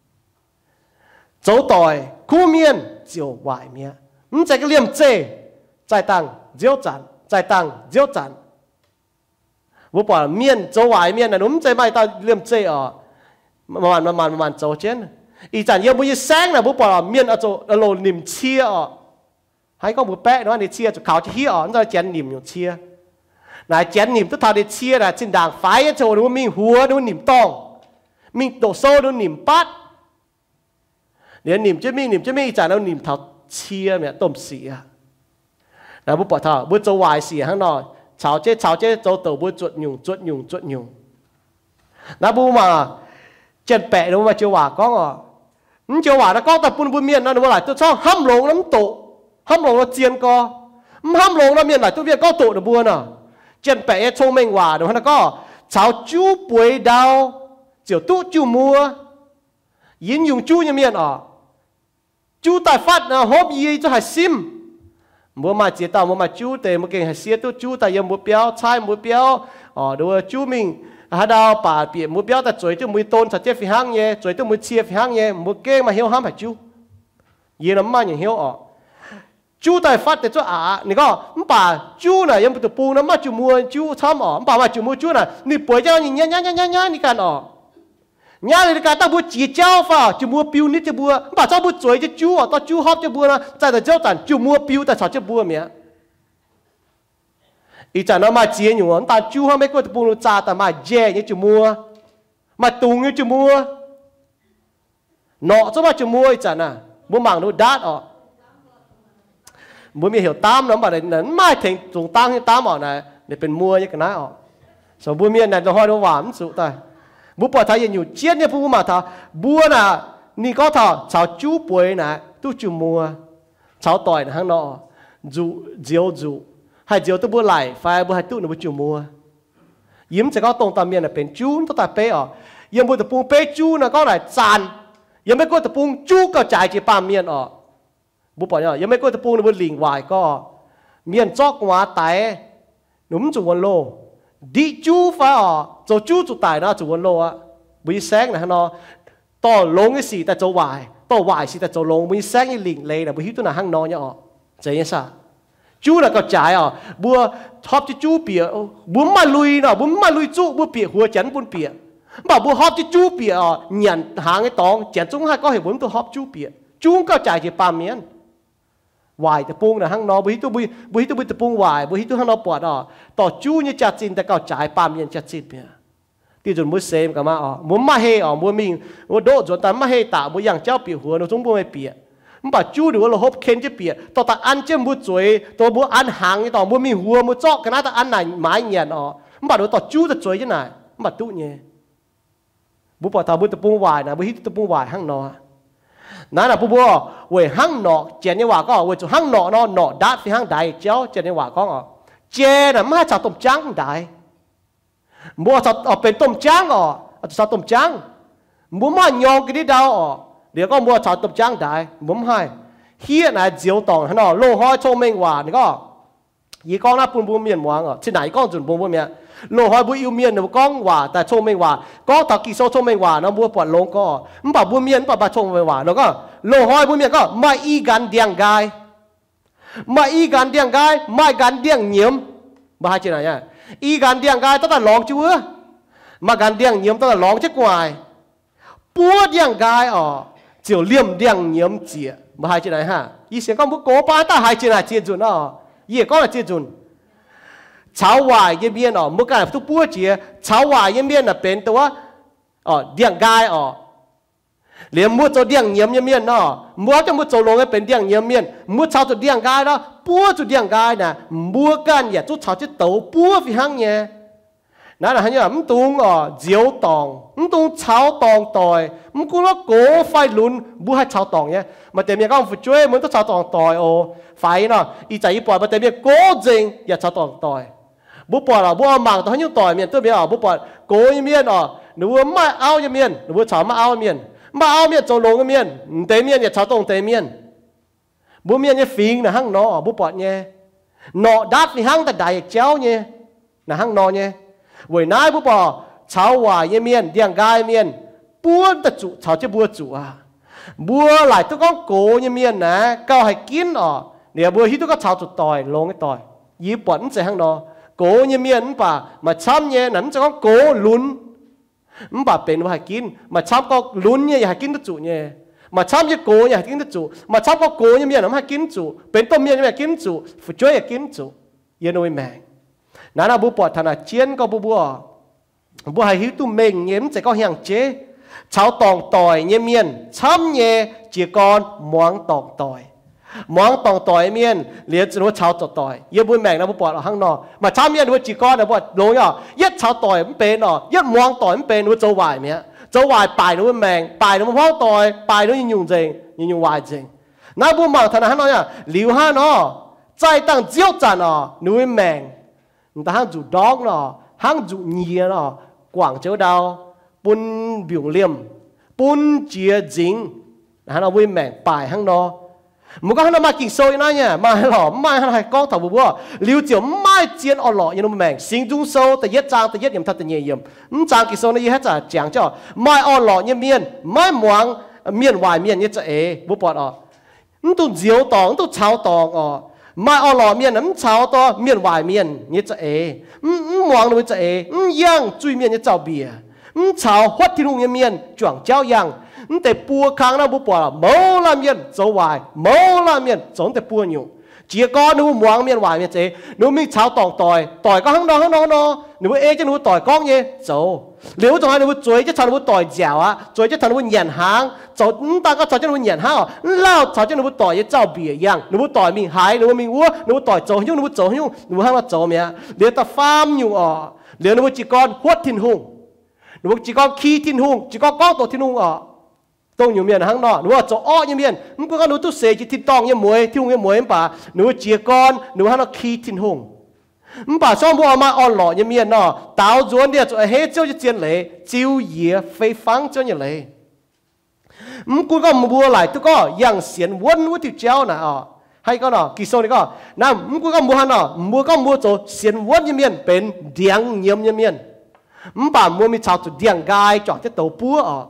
chỗ tỏi khu miền chiều vải miền, không chạy cái liềm chê, chạy tăng diếu chán, chạy tăng diếu chán, bữa bảo miền chỗ vải miền là đúng chạy mai ta liềm chê ở, mà mà mà mà chỗ chết, ý chẳng nhiều bữa sáng là bữa bảo miền ở chỗ ở lô niềm chia ở hay có một bé nó để chia choเขาจะ hiếu nó ra chén niệm nhiều chia này chén niệm tức thà để chia là trên đàng phái cho nó mình hùa nó niệm tòng mình tổ sâu nó niệm bát để niệm chứ mình niệm chứ mình chả nó niệm thảo chia mẹ tôm xì à là bố bỏ thảo bố châu hoài xì hăng nọ cháo chết cháo chết châu tổ bố chuột nhung chuột nhung chuột nhung là bố mà chân bẹ đúng mà chiều hòa có ngọ chiều hòa nó có tập bún bún miên nó nó lại tôi cho hâm lồng lắm tổ hâm lồng nó chiên co hâm lồng nó miền lại tôi biết có tổ được buôn à chân bẻ thông minh hòa đúng không nó có cháo chú bưởi đào chiều tú chú mua yến dùng chú như miền à chú tài phát là hốp gì cho hải sim mua mà chỉ tao mua mà chú tề mua kinh hải xía tú chú tài yếm mua béo chai mua béo ờ đúng chú mình hà đào bà biển mua béo ta chuối tôi mua tôn chặt chết phi hang nhé chuối tôi mua chia phi hang nhé mua kê mà hiếu ham phải chú yến lắm mà những hiếu à chú tài phát để cho à, này có, bà chú này em tụi bù nó mà chú mua chú thăm ở, bà mà chú mua chú này, nị bưởi cho nhá nhá nhá nhá nhá nị cả ở, nhá thì cả ta bù chỉ trao vào, chú mua piu nít cho bùa, bà cho bù chuối cho chú ở, tao chú hấp cho bùa nó, tại là cháu tản chú mua piu tại sao cho bùa mẹ, ý chả nó mà chia nhiều, ta chú hấp mấy cái tụi bù nó cha ta mà dè như chú mua, mà tung như chú mua, nọ cho mà chú mua ý chả nè, mua mảng nó đắt ở bữa mi hiểu tam nó bảo là nấn mai thành dùng tam như tam ở này đểเป็นmua như cái này ở sau bữa mi này nó hơi nó vảm sụt tay bữa bỏ thấy nhiều chiết như bữa mà thà bữa nè ni có thà cháu chú bưởi này tu chú mua cháu tỏi là hàng nọ dụ diều dụ hay diều tôi bữa lại phải bữa hai tụ nó bữa chiều mua yếmจะก็ตรงตามเมียนเป็นจูนตัวตาเป๊ะยังบนตะปูเป๊ะจูนนะก็ไหนจานยังไม่ก็ตะปูจูก็จ่ายจีปามเมียนออกบุปผาเนี่ยยังไม่ก็ตะปูในบนหลิงวายก็เมียนจอกหัวไตหนุ่มจุวันโลดิจูฟ้าออกจะจูจุตายนะจุวันโลอ่ะบุยแซงนะฮะเนาะต่อลงไอ้สีแต่จะวายต่อวายสีแต่จะลงบุยแซงไอ้หลิงเลยนะบุยหิวตัวน่ะห้างนอนเนี่ยออกใจยังซะจูlà có trái à, bữa họp cho chú bịa, bữa mà lui nào, bữa mà lui chú bữa bịa hùa chén bún bịa, bảo bữa họp cho chú bịa à, nhận hàng cái tòng chén chúng hai có thể muốn tôi họp chú bịa, chú có trái chỉ ba miếng, vài tập bung là hang nó bữa tôi bữa bữa tôi bữa tập bung vài bữa tôi hang nó bọt à, tỏ chú như chặt chínแต่có trái ba miếng chặt chín bịa, thì rồi mới xem cả mà à, muốn mà hay à, muốn mình, muốn đốt rồi ta mà hay tạo muốn yang cháu bịa hùa nó chúng bữa bịaมันบอกจู้ดูว่าเราฮบเคนจะเปียต่อตาอันเจ้ามือจ่วยตัวมืออันหางต่อมือมีหัวมือจอกกันนะแต่อันไหนไม้เงียนอ๋อมันบอกดูต่อจู้จะจ่วยยังไงมันบอกตู้เนี่ยบุปผาตาบุตรปุ้งวายนะบุหิตตปุ้งวายห้างนอนั่นน่ะปุ๊บว่าเว้ยห้างนอเจนเนี่ยว่าก็เว้ยจุห้างนอนอนอดัดที่ห้างใดเจ้าเจนเนี่ยว่าก็อ๋อเจน่ะไม่จะต้มจังได้บัวจะเอาเป็นต้มจังอ๋อจะต้มจังบัวมันยองกินได้ดาวอ๋อเดี๋ยวก็มัวชาวตบจ้างได้ผมให้เฮียนะเจียวตองฮะเนาะโลห้อยโชว์เมงว่านี่ก็ยี่ก้องน่าปุ่นปุ่นเมียนวางอ่ะที่ไหนก้องจุนปุ่นปุ่นเมียโลห้อยบุยอิวเมียนเนี่ยก้องว่าแต่โชว์เมงว่าก็ตะกี้โชว์โชว์เมงว่านะบัวปวดลงก็มันบอกบัวเมียนบอกบัวโชว์เมงว่าแล้วก็โลห้อยบัวเมียนก็ไม่อีกันเดียงกายไม่อีกันเดียงกายไม่กันเดียงเหนียมบ้าที่ไหนอ่ะอีกันเดียงกายต้องแต่ลองชั่วมากันเดียงเหนียมต้องแต่ลองเช็ควายปัวเดียงกายอ๋อ就两两年节，冇係真係哈。以前講冇嗰班都係真係接準哦，也講係接準。炒壞一邊哦，冇講係都波節，炒壞一邊啊變到啊，哦兩街哦，連冇做兩年一邊哦，冇就冇做落去變兩年面，冇炒做兩街咯，波做兩街呢，冇幹嘢做炒只豆波非常嘢。นั่นแหละฮะเนี่ยมันตุงอ๋อเจียวตองมันตุงเช้าตองต่อยมันกูแล้วโกไฟลุนบุให้เช้าตองเนี่ยมาเต็มยังก็ฝึกช่วยมันต้องเช้าตองต่อยโอไฟเนาะอีใจอีปล่อยมาเต็มยังโกจริงอย่าเช้าตองต่อยบุปผาเราบุเอาหมากตอนนี้ต่อยเมียนตัวเมียอ๋อบุปผาโกยเมียนอ๋อหนูว่าไม่เอาเมียนหนูว่าเช้ามาเอาเมียนมาเอาเมียนจะลงเมียนเตเมียนอย่าเช้าตองเตเมียนบุเมียนเนี่ยฟิงนะห้างนอบุปผาเนี่ยนอดัดในห้างแต่ใดเจ้าเนี่ยนะห้างนอเนี่ยvậy nay bố bỏ cháu hòa như miền điang gai miền buôn ta chủ cháu chứ bua chủ à bua lại tôi có cố như miền nè cao hay kín ở nè bua hít tôi có cháu chủ tỏi lông cái tỏi dí bẩn sẽ hang nó cố như miền bà mà chăm nhé nắn cho có cố lún bà bên hay kín mà chăm có lún như hay kín tôi chủ nhé mà chăm như cố như hay kín tôi chủ mà chăm có cố như miền nó hay kín chủ bên tôm miền như hay kín chủ phải chơi hay kín chủ yên ơi mẹนั่นน่ะบุปผาธนาเชียนก็บุบัวบัวให้หิวตุ้มเมงเงี้ยจะก็เฮียงเจ๊ชาวตองต่อยเงี้ยเมียนช้ำเงี้ยจีกรมวงตองต่อยมวงตองต่อยเมียนเลี้ยจะรู้ชาวต่อต่อยเยี่ยบุญแมงนะบุปผาข้างนอกมาช้ำเงี้ยดูจีกรนะบุปผาลงอ่ะยัดชาวต่อยมันเป็นอ่ะยัดมวงต่อยมันเป็นดูเจ้าไหวเมียเจ้าไหวปลายดูแมงปลายดูพ่อต่อยปลายดูยิงยุงจริงยิงยุงไหวจริงนั่นบุญแมงธนาข้างนอกเนี่ยหลิวห้าเนาะใจตั้งเจียวจันอ่ะดูแมงแต่ห้างจูดอกเนาะห้างจูเนียเนาะกว่างเจ้าดาวปุ่นบิวเลี่ยมปุ่นเจียจิงนะฮะเราวิ่งแม่งป่ายห้างเนาะมันก็ห้างเรามากินโซ่ยังไงเนี่ยมาหล่อไม่ให้ก้องถาวบัวหลิวเจียวไม่เจียนอ่อนหล่อยังนุ่มแม่งสิงจุงโซ่แต่เย็ดจางแต่เย็ดยำทัดแต่เยี่ยมมันจางกินโซ่นี่ให้จ่าจางเจ้าไม่อ่อนหล่อเนี่ยเมียนไม่หมวงเมียนวายเมียนเนี่ยจะเอ๋บุปผาอ่ะมันตัวเจียวตองตัวเช้าตองอ่ะไม่เอาหล่อเมียนน้ำเช้าตัวเมียนวายเมียนเนี่ยจะเอ๋มองดูจะเอ๋ย่างจุยเมียนเนี่ยเจ้าเบียเช้าฮัดที่นุ่งเมียนจ่วงเจ้าย่างแต่ปัวค้างนะบุปผาเมาละเมียนเจ้าวายเมาละเมียนสนแต่ปัวอยู่เจียก้อนนูมวงเมียนวายเมียนเจ๋นูมีเช้าตองต่อยต่อยก็ข้างนอกข้างนอกเนาะหนูเอ๋จะหนูต่อยก้องเนี่ยเจ้าเหลียวจะให้หนูจุยจะทำหนูต่อยเจ้าอ่ะจุยจะทำหนูเหยียนหางเจ้าตาก็เจ้าจะหนูเหยียนหางเล่าเจ้าจะหนูต่อยเจ้าเบียย่างหนูต่อยมีหายหนูมีวัวหนูต่อยเจ้ายุ่งหนูเจ้ายุ่งหนูห้างว่าเจ้าเมียเหลียวตาฟาร์มอยู่อ่ะเหลียวหนูจีก้อนหัวทิ้นหุ่งหนูจีก้อนขี้ทิ้นหุ่งจีก้อนก้องตัวทิ้นหุ่งอ่ะต tông nhiều miền hang nọ nữa cho ó như miền mình có nó tu sẻ chỉ thịt tòng như muối thiêu như muối bà nữa chia con nữa hang nó khí thìn hùng mình bà xong bùa mà on lọ như miền nọ táo ruộng địa cho hết cho chiến lệ chiêu dìa phê phăng cho như lệ mình cũng có bùa lại tôi có yang xiên quân với thịt chéo nè ờ hay có nọ kỳ sâu này có nè mình cũng có bùa nọ bùa có bùa cho xiên quân như miền bên điang nhiễm như miền mình bà mua mi chào cho điang gai chọn cái tàu bùa ờ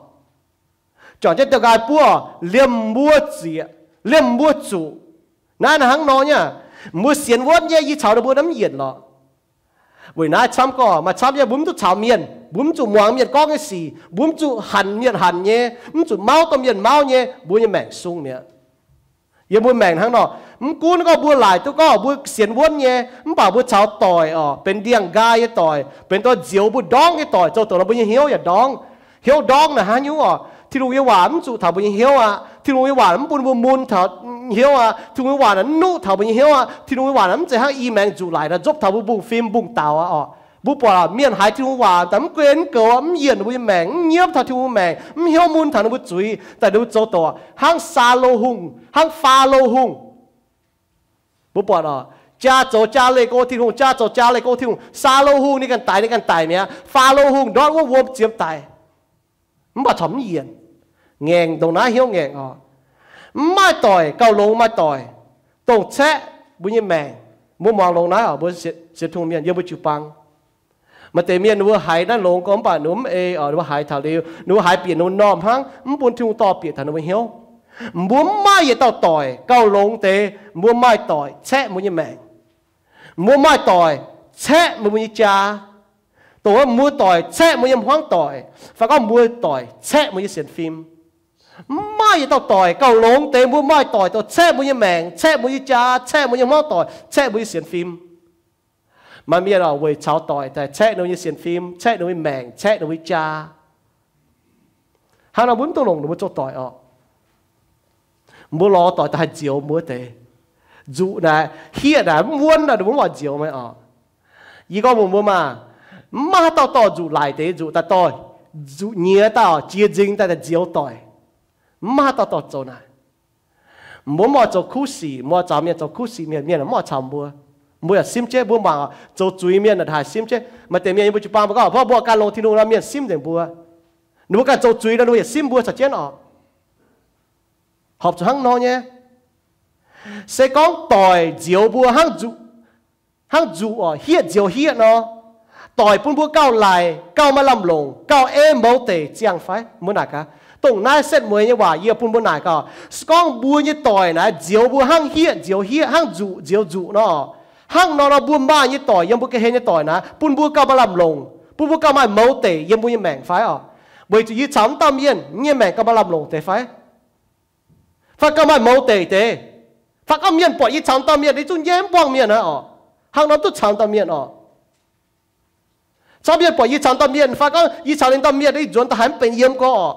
chọn cái tàu gai bùa liềm bùa gì liềm bùa chủ nè là hang nó nhá mua xiên quân nhé y chào được bùa nấm nhiệt lọ buổi nay chăm có mà chăm nhé bún tu chảo miên bún tu muang miên có cái gì bún tu hành miên hành nhé bún tu máu tôm miên máu nhé bún nhé mèn sung nhé giờ bún mèn hang nọ bún cuốn có bún lại tôi có bún xiên quân nhé bún bảo bún chảo tỏi ờเป็นเดียงกายตอยเป็นตัวเจียวบนดองไอ้ตอยเจ้าตัวเราบนเหี้ยวอย่าดองเหี้ยวดองนะฮะยูอ่ะที่ลุงยี่หวานจุถาบนเหี้ยวอ่ะที่ลุงยี่หวานบนบนมุนถาเหี้ยวอ่ะที่ลุงยี่หวานนั้นนู้ถาบนเหี้ยวอ่ะที่ลุงยี่หวานนั้นจะให้อีแมงจุไหลนะจบถาบุบุฟิล์มบุงเตาอ่ะอ๋อบุปผาเมียนหายที่ลุงหวานแต่มันเกวียนเก่ามันเย็นบุยแมงเงียบถาที่ลุงแมงมันเหี้ยวมุนถาบุจุยแต่ดูเจ้าตัวห้างซาโลหุงห้างฟาโลหุงบุปผาอ่ะจ้าโจจ้าเลโก้ที่ลุงจ้าโจจ้าเลโก้ที่ลุงซาโลหุงนี่กันตายนี่กันตายเนี่ยฟาโลหุงดอนว่าวัวเจียมตายมันบ่ทำเย็นแงงตรงนั้นเหี้ยวแงงอ๋อไม่ต่อยเกาลงไม่ต่อยตรงแชะบุญยแมงมัวมองลงนั้นอ๋อบุญเสียทุ่งเมียนเยอะบุญจุปังมาแต่เมียนนัวหายนั่นลงก็ป่ะนุ่มเออ๋อนัวหายถาวเดียวนัวหายเปลี่ยนนุ่นนอมหังมันบุญทุ่งต่อเปลี่ยนถาวนัวเหี้ยวบัวไม่อย่าต่อต่อยเกาลงเตะบัวไม่ต่อยแชะบุญยแมงมัวไม่ต่อยแชะบุญยจ่าตัวมัวต่อยแชะบุญยห้องต่อยฝากก็มัวต่อยแชะบุญยเสียนฟิล์มไม่ต้องต่อยเกาหลงเต็มบุ้มไม่ต่อยตัวแช่บุ้ยแมงแช่บุ้ยจ้าแช่บุ้ยม้อต่อยแช่บุ้ยเสียนฟิล์มมันมีเราเว้ยชาวต่อยแต่แช่บุ้ยเสียนฟิล์มแช่บุ้ยแมงแช่บุ้ยจ้าหาเราบุ้มตัวลงหนูบุ้มต่อยออกบุ้มรอต่อยแต่เจียวบุ้มเตะจุนะเฮียนะม้วนนะบุ้มว่าเจียวไม่ออกอีก็บุ้มบุ้มมามาต่อต่อจุหลายเตะจุแต่ต่อยจุเนื้อต่อเจียจริงแต่เจียวต่อยมาต่อต่อโจนะมัวมัวโจคู่สีมัวจามเมียนโจคู่สีเมียนเมียนมัวชามบัวมัวอย่าซิมเจ้บัวมาโจจุยเมียนน่ะถ่ายซิมเจ้มาแต่เมียนยังปัจจุบันมันก็เพราะบัวการลงที่นู่นแล้วเมียนซิมเด่นบัวหนูการโจจุยแล้วหนูอย่าซิมบัวสักเจนออกหอบจะหั่งนอนเนี่ยเสกองต่อยเจียวบัวหั่งจุหั่งจุอ๋อเฮียเจียวเฮียเนาะต่อยปุ่นบัวเก้าไหลเก้ามาลำลงเก้าเอ็มโมเตเจียงไฟมันหนักอะตรงนั้นเส้นมวยเนี่ยว่าเยี่ยปุ่นบนไหนก็สกองบัวเนี่ยต่อยนะเจียวบัวห้างเฮียเจียวเฮียห้างจุเจียวจุเนาะห้างนอนบัวบ้านเนี่ยต่อยยังบุกเฮเนี่ยต่อยนะปุ่นบัวเก้ามาลำลงปุ่นบัวเก้ามาโมเตยังบัวยังแมงไฟอ่ะบัวจะยืดช้ำตามเย็นเนี่ยแมงเก้ามาลำลงเตไฟฟ้าเก้ามาโมเตเตฟ้าเก้าเมียนปล่อยยืดช้ำตามเย็นได้จุนแย้มป้องเมียนนะอ๋อห้างนอนตุ้ช้ำตามเย็นอ๋อชอบเมียนปล่อยยืดช้ำตามเย็นฟ้าก็ยืดช้ำตามเย็นได้จวนทหารเป็นเยี่ยมก็อ๋อ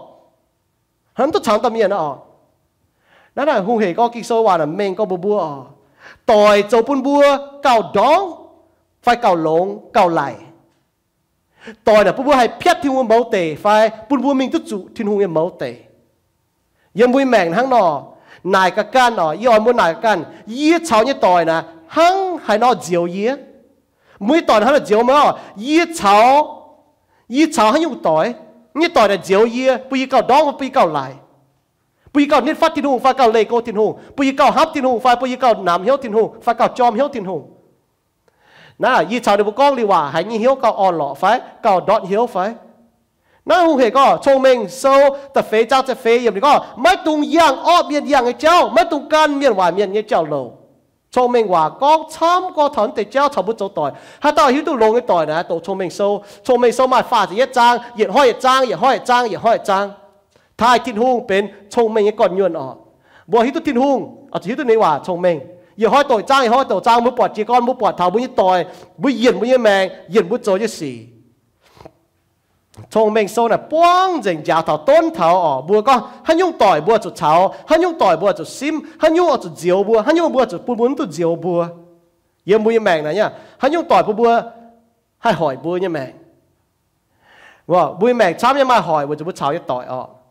hắn都唱得面啊，นั่นน่ะหุ่งเหก็กิโซวาน่ะเมงก็บัวบัวต่อยโจปุ่นบัวเก่าดองไฟเก่าหลงเก่าไหลต่อยน่ะปุ่นบัวให้เพียบที่หัวเมาเตะไฟปุ่นบัวมิงตุจุที่หัวเมาเตะยังบุยแมงทั้งนอนายกับกันอ๋อยอนบัวนายกับกันยี่เช้าเนี่ยต่อยนะหังให้นอเจียวยี่มุ้ยต่อยนะฮะเจียวมั้งยี่เช้ายี่เช้าให้ยุ่งต่อยนี่ต่อยแต่เจียวเยี่ยปุยเก่าดองปุยเก่าไหลปุยเก่านิดฟัดทิ้งหงฟ้าเก่าเลโก้ทิ้งหงปุยเก่าฮับทิ้งหงฟ้าปุยเก่าหนามเหี้ยวทิ้งหงฟ้าเก่าจอมเหี้ยวทิ้งหงน่ะยี่ชาวเดบุกองลีว่าหายยี่เหี้ยวเก่าอ่อนหล่อไฟเก่าดอดเหี้ยวไฟน่าหงเหก็ชงเมงโซแต่เฟยเจ้าจะเฟยอย่างนี้ก็ไม่ตรงย่างอ้อเมียนย่างไอ้เจ้าไม่ตรงการเมียนว่าเมียนไอ้เจ้าโลชงเมงว่าก็ช้ำก็ถอนแต่เจ้าชาวบุญโจต่อยถ้าต่อยหิ้วตัวลงไอ้ต่อยนะตัวชงเมงโซชงเมงโซมาฟาดจะเย็ดจางเหยียดห้อยจางเหยียดห้อยจางเหยียดห้อยจางทายทิ้งหุ่งเป็นชงเมงไอ้ก่อนยวนออกบัวหิ้วตัวทิ้งหุ่งเอาหิ้วตัวนี้ว่าชงเมงเหยียดห้อยต่อยจางเหยียดห้อยต่อยจางมือปอดจีก้อนมือปอดเท้าบุญยี่ต่อยบุญเหยียดบุญยี่แมงเหยียดบุญโจยี่สี่ชงเมงโซน่ะป้องเจ๋งยาวเท่าต้นเท่าอ๋อบัวก็ฮันยุ่งต่อยบัวจุดเท้าฮันยุ่งต่อยบัวจุดซิมฮันยุ่งเอาจุดเจียวบัวฮันยุ่งบัวจุดปุ่นปุ่นจุดเจียวบัวเยี่ยมบัวยี่แมงนะเนี่ยฮันยุ่งต่อยบัวให้หอยบัวยี่แมงว่าบัวยี่แมงช้ำยังมาหอยบัวจุดบัวเท้ายี่ต่อยอ๋อ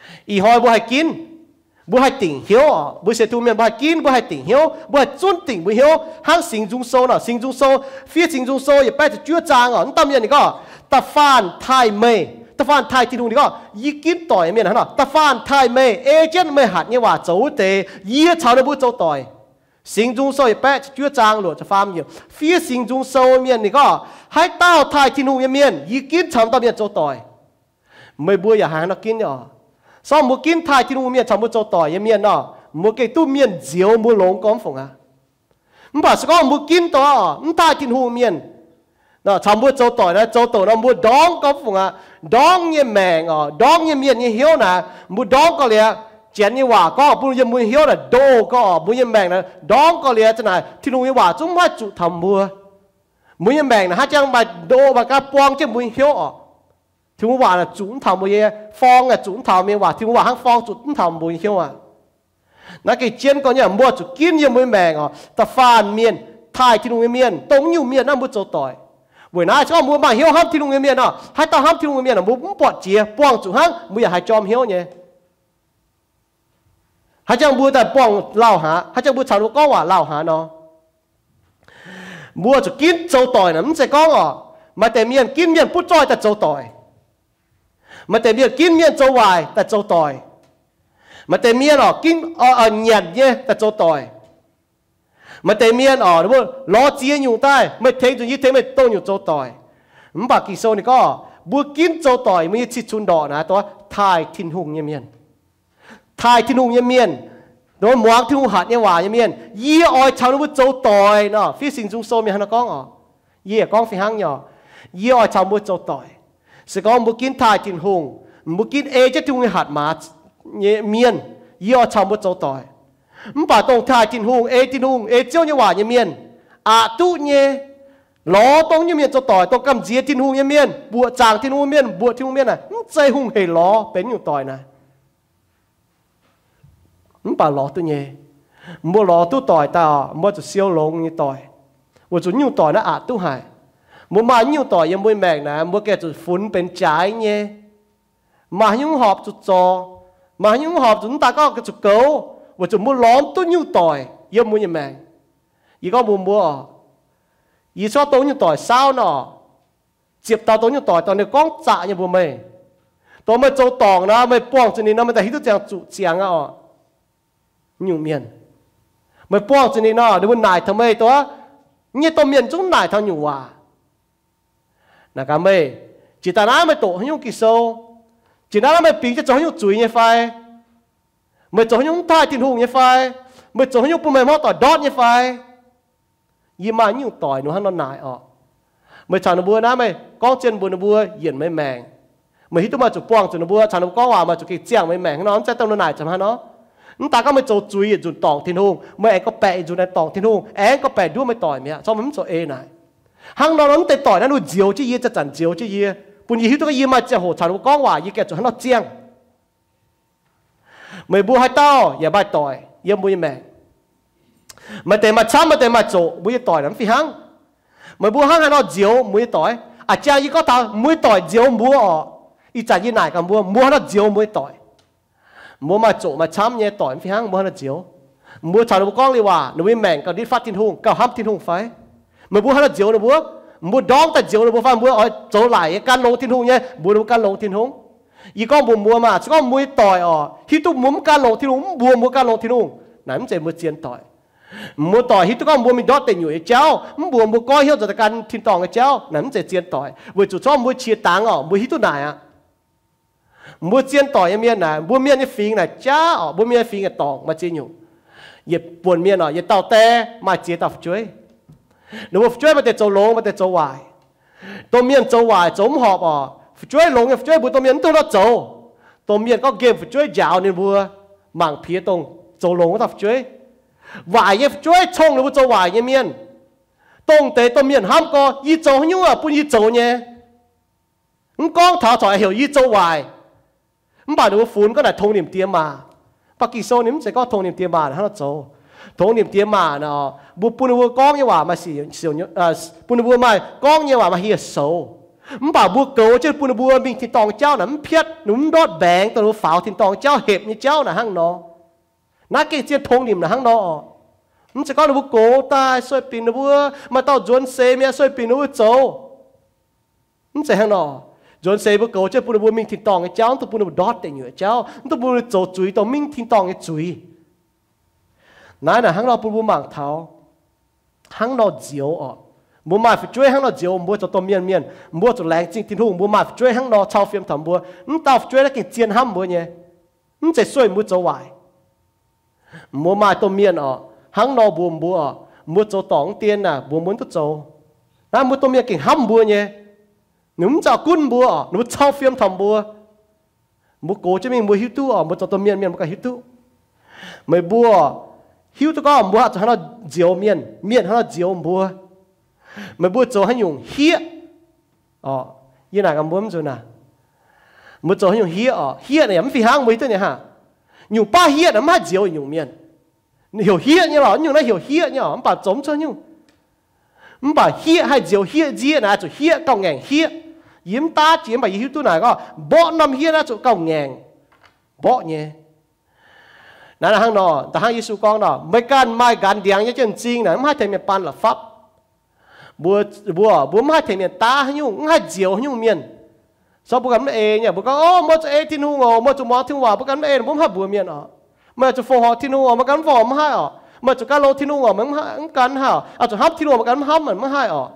อีหอยบ่ให้กินบ่ให้ติ่งเหี่ยวบ่เสียตัวเมียนบ่ให้กินบ่ให้ติ่งเหี่ยวบ่ให้จุนติ่งบ่เหี่ยวห้างสิงจุงโซเนาะสิงจุงโซphíaสิงจุงโซอย่าไปจะเจื้อจางอ่ะนั่นตามอย่างนี้ก็ตะฟานไทยเมย์ตะฟานไทยที่นู่นนี่ก็ยี่กินต่อยเมียนนะเนาะตะฟานไทยเมย์เอเจนต์ไม่หัดเนี่ยว่าโจเตยี่ชาวในบุโจต่อยสิงจุงโซอย่าไปจะเจื้อจางหลวจะฟาร์มอยู่phíaสิงจุงโซเมียนนี่ก็ให้เต้าไทยที่นู่นเมียนยี่กินชาวตามเมียนโจต่อยไม่บัวอย่าหานักกินเนาะซ้อมมือกินไทยที่นู่นเมียนชาวบุโจต่อยเมียนเนาะมือเกตู้เมียนเจียวมือหลงก้อนฝงอ่ะมันบอกสก็มือกินตัวมันไทยที่นู่นเมียนเนาะชาวบุโจต่อยนะโจต่อยนะมือดองก้อนฝงอ่ะดองเนี่ยแมงอ่ะดองเนี่ยเมียนเนี่ยเหี้ยวนะมือดองก็เลยเจนเนี่ยว่าก็ปุยมือเหี้ยวนะโดก็มือเนี่ยแมงนะดองก็เลยจะไหนที่นู่นว่าจุ่มว่าจุทำมือมือเนี่ยแมงนะฮะจังมาโดมากระปองจะมือเหี้ยวอ่ะที่ว่าน่ะจุ่มทำมือฟองอ่ะจุ่มทำเมียว่าที่ว่าห้างฟองจุ่มทำมือเหี้ยวอ่ะนักเจียนก็เนี่ยมัวจุกินยังมือแมงอ่ะตะฟานเมียนไทยที่นู่นเมียนตรงอยู่เมียนนั่นมือโจต่อยเวลาชอบมัวมาเหี้ยวห้ามที่นู่นเมียนอ่ะให้ตาห้ามที่นู่นเมียนอ่ะมัวปวดเจียป้องจุห้างมัวอย่าให้จอมเหี้ยวเนี่ยให้จังบัวแต่ป้องเล่าหาให้จังบัวชาวลูกก็ว่าเล่าหาเนาะมัวจุกินโจต่อยน่ะมันจะก้องอ่ะมาแต่เมียนกินเมียนปุ๊ดจ้อยแต่โจต่อยมาแต่เมียนกินเมียนโจวายแต่โจต่อยมาแต่เมียนอ่ะกินอ่อเหยียดเนี่ยแต่โจต่อยมาแต่เมียนอ่ะหรือว่าล้อเจียอยู่ใต้ไม่เทงจนยี่เทงไม่ต้นอยู่โจต่อยมันปากกิโซนี่ก็บัวกินโจต่อยมีชิชุนดอนะตัวทายทินหุงเมียนทายทินหุงเมียนโดนหมวกทินหุงหัดเนี่ยว่าเมียนยี่ออยชาวนึกว่าโจต่อยเนาะฟิสิงจุงโซมีฮันก้องอ่ะยี่ก้องฟิหังเนี่ยยี่ออยชาวบัวโจต่อยสกองบัวกินทายทินหุงบัวกินเอจะทินหุงหัดมาเมียนยี่ออยชาวบัวโจต่อยมันป่าตรงทายทินหุงเอทินหุงเอเจ้าเนี่ยว่าเมียนอาตุเนี่ยล้อตรงเมียนโจต่อยตรงกำเจียทินหุงเมียนบัวจางทินหุงเมียนบัวทินหุงเมียนน่ะใจหุงเฮล้อเป็นอยู่ต่อยนะมันป่าล้อตัวเนี่ยมัวล้อตู้ต่อยตามัวจะเสียวลงนี่ต่อยว่าจุดอยู่ต่อยนะอาตู้หายมัวมาอยู่ต่อยยังมวยแมงนะมัวแกจุดฝุ่นเป็นใจเนี่ยมายุ่งหอบจุดจอมายุ่งหอบจุดตาก็กระจุกเกาว่าจุดมัวล้อมตู้อยู่ต่อยยังมวยยังแมงยี่ก็มัวมัวยี่ชอบตู้อยู่ต่อยเศร้าเนาะเจ็บตาตู้อยู่ต่อยตอนนี้ก้องจ่ายังมัวไม่ตัวไม่โจตองนะไม่ป้องจุดนี้นะมันแต่ฮิตุเจียงจุเจียงอ่ะnhiều miền mới bỏ cho nên nó đừng nải thằng mày đó như tao miền chúng nải thằng nhiều à là cả mày chỉ ta nói mày tổ những kỳ sâu chỉ nói mày bị cho cho những chuối như phai mày cho những thai tiền hùng như phai mày cho những bùn mày mót tỏi đót như phai gì mà nhiều tỏi nó hắn nó nải ọ mày chọn nó bùa na mày con trên bùa nó bùa diễn mấy mèng mày hít tụi mà chụp quang chụp nó bùa chọn nó có hòa mà chụp cái chiang mấy mèng nó sẽ tao nó nải chấm hắn nó nhưng ta có mấy chỗ chui ở tòng thiên hùng mấy anh có bẹ ở này tòng thiên hùng anh có bẹ đua mấy tỏi mẹ cho mấy chỗ e này hàng nó nó tê tỏi nó nuôi diều chứ gì cho chẳng diều chứ gì bùn gì hít tôi cái gì mà chỉ hồ chả nó có hòa gì kẹt cho nó chiang mấy bùa hai taoอย่า bài tỏi yếm bùi mẹ mà tê mà chăm mà tê mà chỗ bùi tỏi lắm phi hàng mấy bùa hàng nó diều bùi tỏi à cha gì có tao bùi tỏi diều bùa ở ít chả gì này cả bùa bùa nó diều bùi tỏi mua mà chỗ mà chăm nhẹ tỏi phi hăng mua nó chiếu mua chảo nó con điว่าnó mới mèn cái đi phát thiên hùng cái hấp thiên hùng phải mà mua nó chiếu nó mua mua đón tại chiếu nó mua phải mua ở chỗ lại can lông thiên hùng nhé mua nó can lông thiên hùng ý con mua mua mà chứ con mua tỏi ở khi tôi muốn can lông thiên hùng mua mua can lông thiên hùng nãy mình chỉ mua chiên tỏi mua tỏi khi tôi con mua mình đót tiền nhủi chéo mua mua coi hiểu rồi can thiên tỏi cái chéo nãy mình chỉ chiên tỏi vừa chủ cho mua chia táng ở mua hít tôi này à mua chiên tỏi em miên này mua miên cái phình này chá ở mua miên phình cái tỏi mà chiên nhủ dịp buồn miên ở dịp tàu té mà chiên tàu chuối nếu mà chuối mà để trâu lông mà để trâu hoài tôm miên trâu hoài trâu hộp ở chuối lông cái chuối bùi tôm miên tôi nó trâu tôm miên có game chuối dạo nên vừa mảng phía tông trâu lông cái tàu chuối hoài cái chuối冲nó trâu hoài cái miên tông tế tôm miên ham co y trâu nhú à bùi y trâu nhé không con thảo thảo hiểu y trâu hoài mình bảo được phun có là thông niệm tiêm mà, bác kỳ sâu niệm sẽ có thông niệm tiêm mà là nó châu, thông niệm tiêm mà nó, bu pun bu con như vậy mà sử sử dụng, pun bu mà con như vậy mà hiệt sâu, mình bảo bùa cầu chứ bùa bùa mình thì tòng cháu là mình phiết núm đốt bèn tôi pháo thì tòng cháu hẹp như cháu là hăng nó nãy cái chuyện thông niệm là hăng nó mình sẽ có là bùa cầu ta xoay pin là bùa mà tao dồn xe mẹ xoay pin là bùa châu mình sẽ hăng nó dồn xe bùa cầu chứ bùa bùa mình thì tòng cái cháu tôi bùa đốt để nhựa cháu tôi bùa châu chuối tôi mình thì tòng cái chuối nãy là hăng nó bùa bùa mảng tháo hăng nó diều ở mua mà phải chơi hăng nó diều mua cho tôm miên miên mua cho láng chính tin hùng mua mà phải chơi hăng nó chao phim thầm mua chúng ta phải chơi là cái chiên hâm mua nhé chúng sẽ xuôi mua cho vải mua mà tôm miên ở hăng nó buồn mua ở mua cho tỏng tiền à buồn muốn tốt cho na mua tôm miên cái hâm mua nhé chúng cho cún mua ở chúng chao phim thầm mua mua cố cho mình mua hiu tu ở mua cho tôm miên miên mua cái hiu tu mày mua hiu tu có mua cho hăng nó diều miên miên hăng nó diều mua mà bữa cho hắn dùng hía, ờ, như nào cái muốn rồi nè, bữa cho hắn dùng hía, ờ, hía này em phi hang mấy thế này ha, dùng ba hía nó mà diều dùng miền, hiểu hía như là dùng nó hiểu hía như là em bảo giống cho nhung, em bảo hía hay diều hía gì nè, chỗ hía cầu ngàn hía, yếm ta chỉ em bảo hiểu tu này có, bỏ năm hía ra chỗ cầu ngàn, bỏ nhé, nãy là hang nọ, ta hang Giêsu con nọ, mấy can mai gan điang như chân chinh nè, em hai thầy miền pan là pháp bùa bùa bùa mai thể miền ta hay nhung hay diều hay nhung miền sau bữa cắn ê nhỉ bữa có ô mua cho ê thiên hùng ngô mua cho món thiên hòa bữa cắn ê bữa hai bùa miền ở mà cho phò họ thiên hùng ngô mà cắn phò mà hai ở mà cho cá lô thiên hùng ngô mà hai cắn hả à cho hấp thiên hùng mà cắn hấp mà hai ở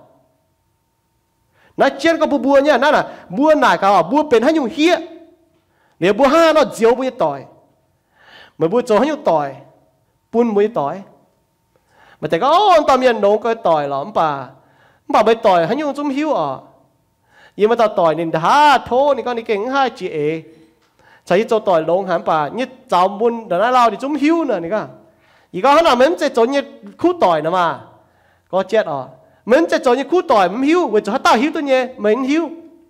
nói chuyện có bùa bùa nháนั่นน่ะbùa này cả bùaเป็นhay nhung hía nếu bùa hai nó diều bùa tỏi mà bùa cho hay nhung tỏi bùn bùa tỏi màแต่ก็โอ้ตอนเมียนน้องก็ต่อยหรอป่าป่าไปต่อยให้ยุ่งจุ้มหิวอ่ะยิ่งมาต่อต่อยนี่ด่าโทนี่ก็นี่เก่งให้จีเอใช้โจต่อยลงหันป่านี่เจ้าบุญเดี๋ยวนั้นเราดิจุ้มหิวน่ะนี่ก็อีกก็ขนาดมันจะโจนี่คู่ต่อยนะมาก็เจ็ดอ่ะมันจะโจนี่คู่ต่อยมันหิวเวจะให้ตาหิวตัวเนี่ยมันหิว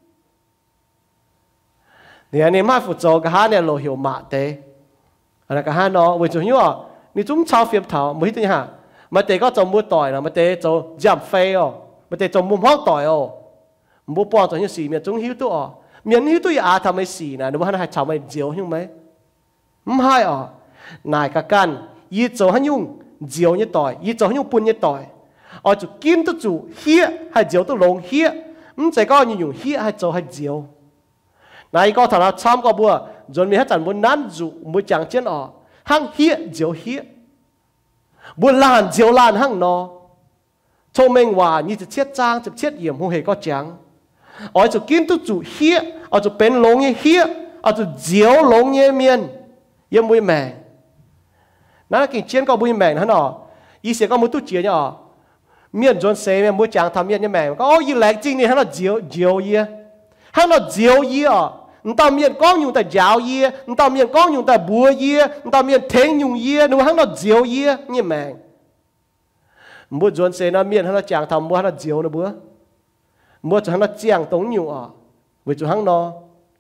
เนี่ยนี่มาฝึกโจกับฮาเนี่ยโลหิวมาเตะอะไรกับฮาเนาะเวจะหิวอ่ะนี่จุ้มชาวเฟียบเถาไม่ตัวเนี่ยmà để có trồng mua tỏi là mà để trồng giảm phê哦，mà để trồng mua hoa tỏi哦，mua bao trồng như xì miền trung hiếu tu哦，miền hiếu tu àทำไมสีนะดูว่าให้ชาวไม่เจียวใช่ไหมไม่ใช่อ๋อนายกับกันยี่โจให้ยุ่งเจียวยี่ต่อยยี่โจให้ยุ่งปุ่นยี่ต่อยอ๋อจุกินตัวจุเฮียให้เจียวตัวลงเฮียมันจะก็ยิ่งยุ่งเฮียให้โจให้เจียวนายก็ถ้าเราช้ำก็บัวจนมีให้จันบนนั้นจุมือจังเช่นอ๋อห้างเฮียเจียวเฮียบุญลานเจียวลานหั่งนอโชเมงว่านี่จะเช็ดจางจะเช็ดเยี่ยมหงเหก็จังอ๋อจะกินตุจุเฮียอ๋อจะเป็นลงเฮียอ๋อจะเจียวลงเยี่ยเมียนเยี่ยมบุญแมงนั่นกินเชียนก็บุญแมงนั่นอ๋ออีเสียก็มุตุเจียเนี่ยอ๋อเมียนจนเสียเมียนบุญจางทำเมียนเยี่ยแมงก็อ๋อยี่แหลกจริงนี่หั่นเราเจียวเจียวเยี่ยหั่นเราเจียวเยี่ยอ๋อ你到面光用在摇耶，你到面光用在播耶，你到面听用耶，你喊到摇耶，你明？mua chuẩn xe nó miền nó chàng thầm mua nó diều nó bữa mua cho nó chàng tống nhiều à với chỗ hắn nó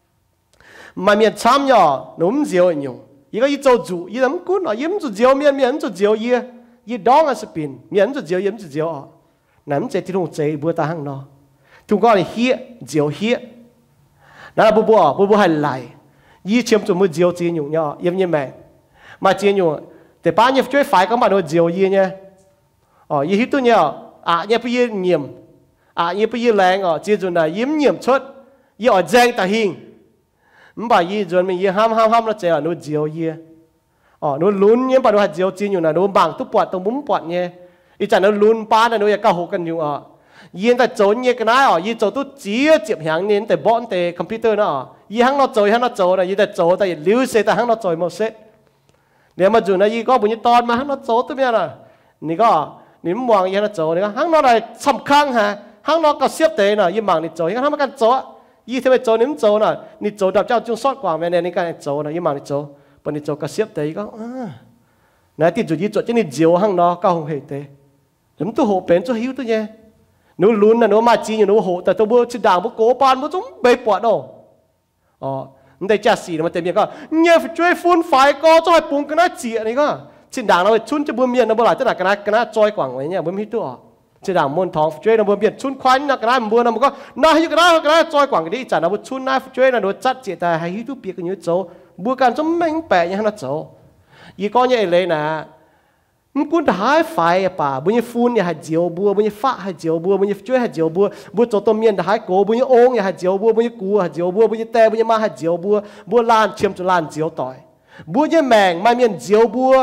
mà miền chăm nhỏ nó không diều nhiều ý cái ý châu chủ ý lắm cún nó yếm chủ diều miền miền chủ diều ý ý đó là sự pin miền chủ diều yếm chủ diều à nắm chạy thì không chạy bữa ta hắn nó chúng con là hía diều hía đó là bố bố bố bố hay lại ý chiếm chủ mua diều chỉ nhiều nhỏ yếm như mẹ mà chỉ nhiều để bao nhiêu chơi phải các bạn nó diều ý nha ờ ý tôi nhớ à nhớ bây giờ nhiệm à nhớ bây giờ làng ờ chỉ chuẩn là yếm nhiệm xuất ý ở giang ta hình không phải ý chuẩn mình ý ham ham ham nó chạy ở nó diều ý ờ nó lún nhé bà nó hạt diều chỉ nhiều là nó bằng túc bọt tông bún bọt nhé ý chẳng nó lún ba là nó也cao hộpกันอยู่ờ yên ta trốn nhé cái này ờ ý trốn tôi chỉ chụp hàng nên tại bọn tại computer nó ý hàng nó trôi hàng nó trôi là ý ta trôi tại lưu sẽ ta hàng nó trôi một set nếu mà chuẩn là ý có bao nhiêu ton mà hàng nó trôi tôi biết làนี่ก็นี่มองยังน่ะโจนี่ก็ห้างนอกอะไรสำคัญฮะห้างนอกก็เสียบเตะน่ะยี่มังนี่โจยังทำกันโจยี่ทำไมโจนี่มันโจน่ะนี่โจดับเจ้าจุงซอดกว่าแม่เนี่ยนี่ก็โจน่ะยี่มังนี่โจปนนี่โจก็เสียบเตะก็อ่าไหนที่จุดยี่จุดที่นี่เจียวห้างนอกก็คงเหตุเตะแล้วมันตัวโหเป็นตัวหิวตัวเนี่ยหนูลุ้นน่ะหนูมาจีนอยู่หนูโหแต่ตัวบัวชิดด่างบัวโกปานบัวจุ้มเบยปวดโน่อ๋อมันได้จ่าสีมันเต็มยังก็เนี่ยช่วยฟุ้นไฟก็จะให้ปุ่งกันน่าจีอันนี้ก็ชินด่างเราชุนจะบุญเมียนนะบ่หลายจะหนักกันนะกันนะจอยกว่างไว้เนี่ยบุญพิตัว chỉ đảng môn thong chơi nó buồn biển chun khoan nó cái này buồn nó có nó hay cái đó cái đó trôi quảng cái đi chả nó buồn chun này chơi nó nó chặt chỉ ta hay hít biết cái như châu buồn càng giống mình bẻ như nó châu ý có như vậy nè mình cũng đã phải bà bây giờ phun nhà hạt diều bùa bây giờ phát hạt diều bùa bây giờ chơi hạt diều bùa bùa cho tôm miên đã hái cổ bây giờ ong nhà hạt diều bùa bây giờ cù hạt diều bùa bây giờ tè bây giờ ma hạt diều bùa bùa lan chiêm cho lan diều tỏi bùa như mèng mai miên diều bùa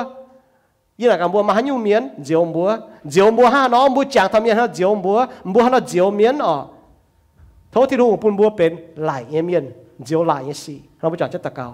như là cái bùa mà hắn nhung miên diều bùa diều bùa ha nó bùa chàng tham miên ha diều bùa bùa nó diều miên ở thấu thì đúng bùn bùaเป็นไหลเมียนdiềuไหลnhư gì nó bây giờ chất tạc cao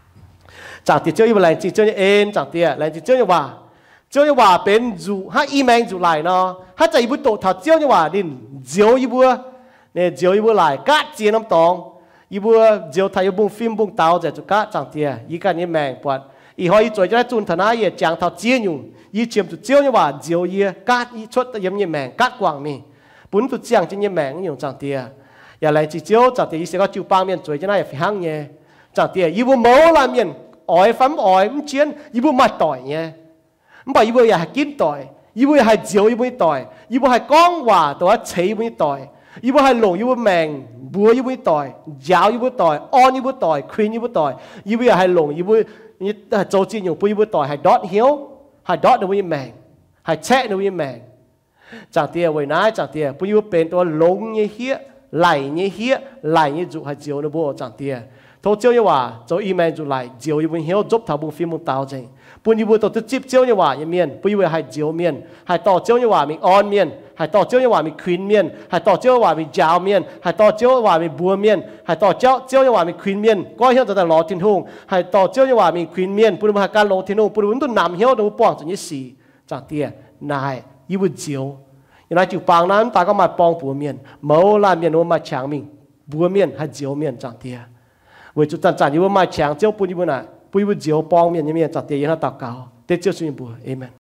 chẳng tiệt chơi như vậy chỉ chơi như ên chẳng tiệt lại chỉ chơi như vậyเจ้าเนี่ยว่าเป็นจูฮะอีแมงจูไหลเนาะฮะใจบุตโตถ้าเจ้าเนี่ยว่าดินเจียวอีบัวเนี่ยเจียวอีบัวไหลกัดเจียน้ำตองอีบัวเจียวไทยบุ้งฟิล์มบุ้งเตาจะจุกะจังเตียอีกันนี่แมงปวดอีหอยจ่อยจะได้จุนธนาเย่จางเท่าเจียอยู่อีเจียมจุเจียวเนี่ยว่าเจียวเย่กัดอีชดเยี่ยมเนี่ยแมงกัดกว่างมีปุ่นจุเจียงจะเนี่ยแมงอยู่จังเตียอย่าไรจีเจียวจังเตียอีเสก็จิวปางเมียนจ่อยจะได้ฟิหังเนี่ยจังเตียอีบัวเมาลาเมียนอ้อยฟันอ้อยมันเชียนอีบัวมาต่อยเนี่ยไม่บอกอีบัวอยากกินต่อยอีบัวอยากเจียวอีบัวต่อยอีบัวอยากก้องว่าตัวเฉยอีบัวต่อยอีบัวอยากหลงอีบัวแมงบัวอีบัวต่อยยาวอีบัวต่อยอ่อนอีบัวต่อยควีนอีบัวต่อยอีบัวอยากหลงอีบัวนี่โจจีนอยู่ปุยอีบัวต่อยให้ดอทเหี้ยวให้ดอทในบัวแมงให้แช่ในบัวแมงจากเตี้ยไว้นะจากเตี้ยปุยอีบัวเป็นตัวหลงยี่เหี้ยไหลยี่เหี้ยไหลยี่จุให้เจียวในบัวจากเตี้ยโทเจียวยี่ว่าโจอีแมงจุไหลเจียวอีบัวเหี้ยวจบถาบุ้งฟิล์มบุ้งเตาจริงปุ่นยีบัวตัวจิ๊บเจียวเนี่ยว่าอย่างเมียนปุ่นยีบัวให้เจียวเมียนให้ต่อเจียวเนี่ยว่ามีออนเมียนให้ต่อเจียวเนี่ยว่ามีควีนเมียนให้ต่อเจียวว่ามียาวเมียนให้ต่อเจียวว่ามีบัวเมียนให้ต่อเจียวเจียวเนี่ยว่ามีควีนเมียนก็เหี้ยวจะแต่รอทิ้งทุ่งให้ต่อเจียวเนี่ยว่ามีควีนเมียนปุ่นมาการรอทิ้งทุ่งปุ่นตุนนำเหี้ยวตัวป้องจนยี่สี่จากเตี้ยนายยีบัวเจียวอย่างนั้นจู่ปางนั้นตาก็มาป้องบัวเมียนเมาลาเมียนว่ามาฉางมิงบัวเมียนให้เจียวเมียนจากเตี้ยเวจุดจันจันยีบัวมาฉางเจียวปุ่นยีบัวน่ะปุ่นยีบัวเจียวป้องเมียนยี่เมียนจากเตี้ยยังน่าตากาวเตเจียวสุยบัวเอเมน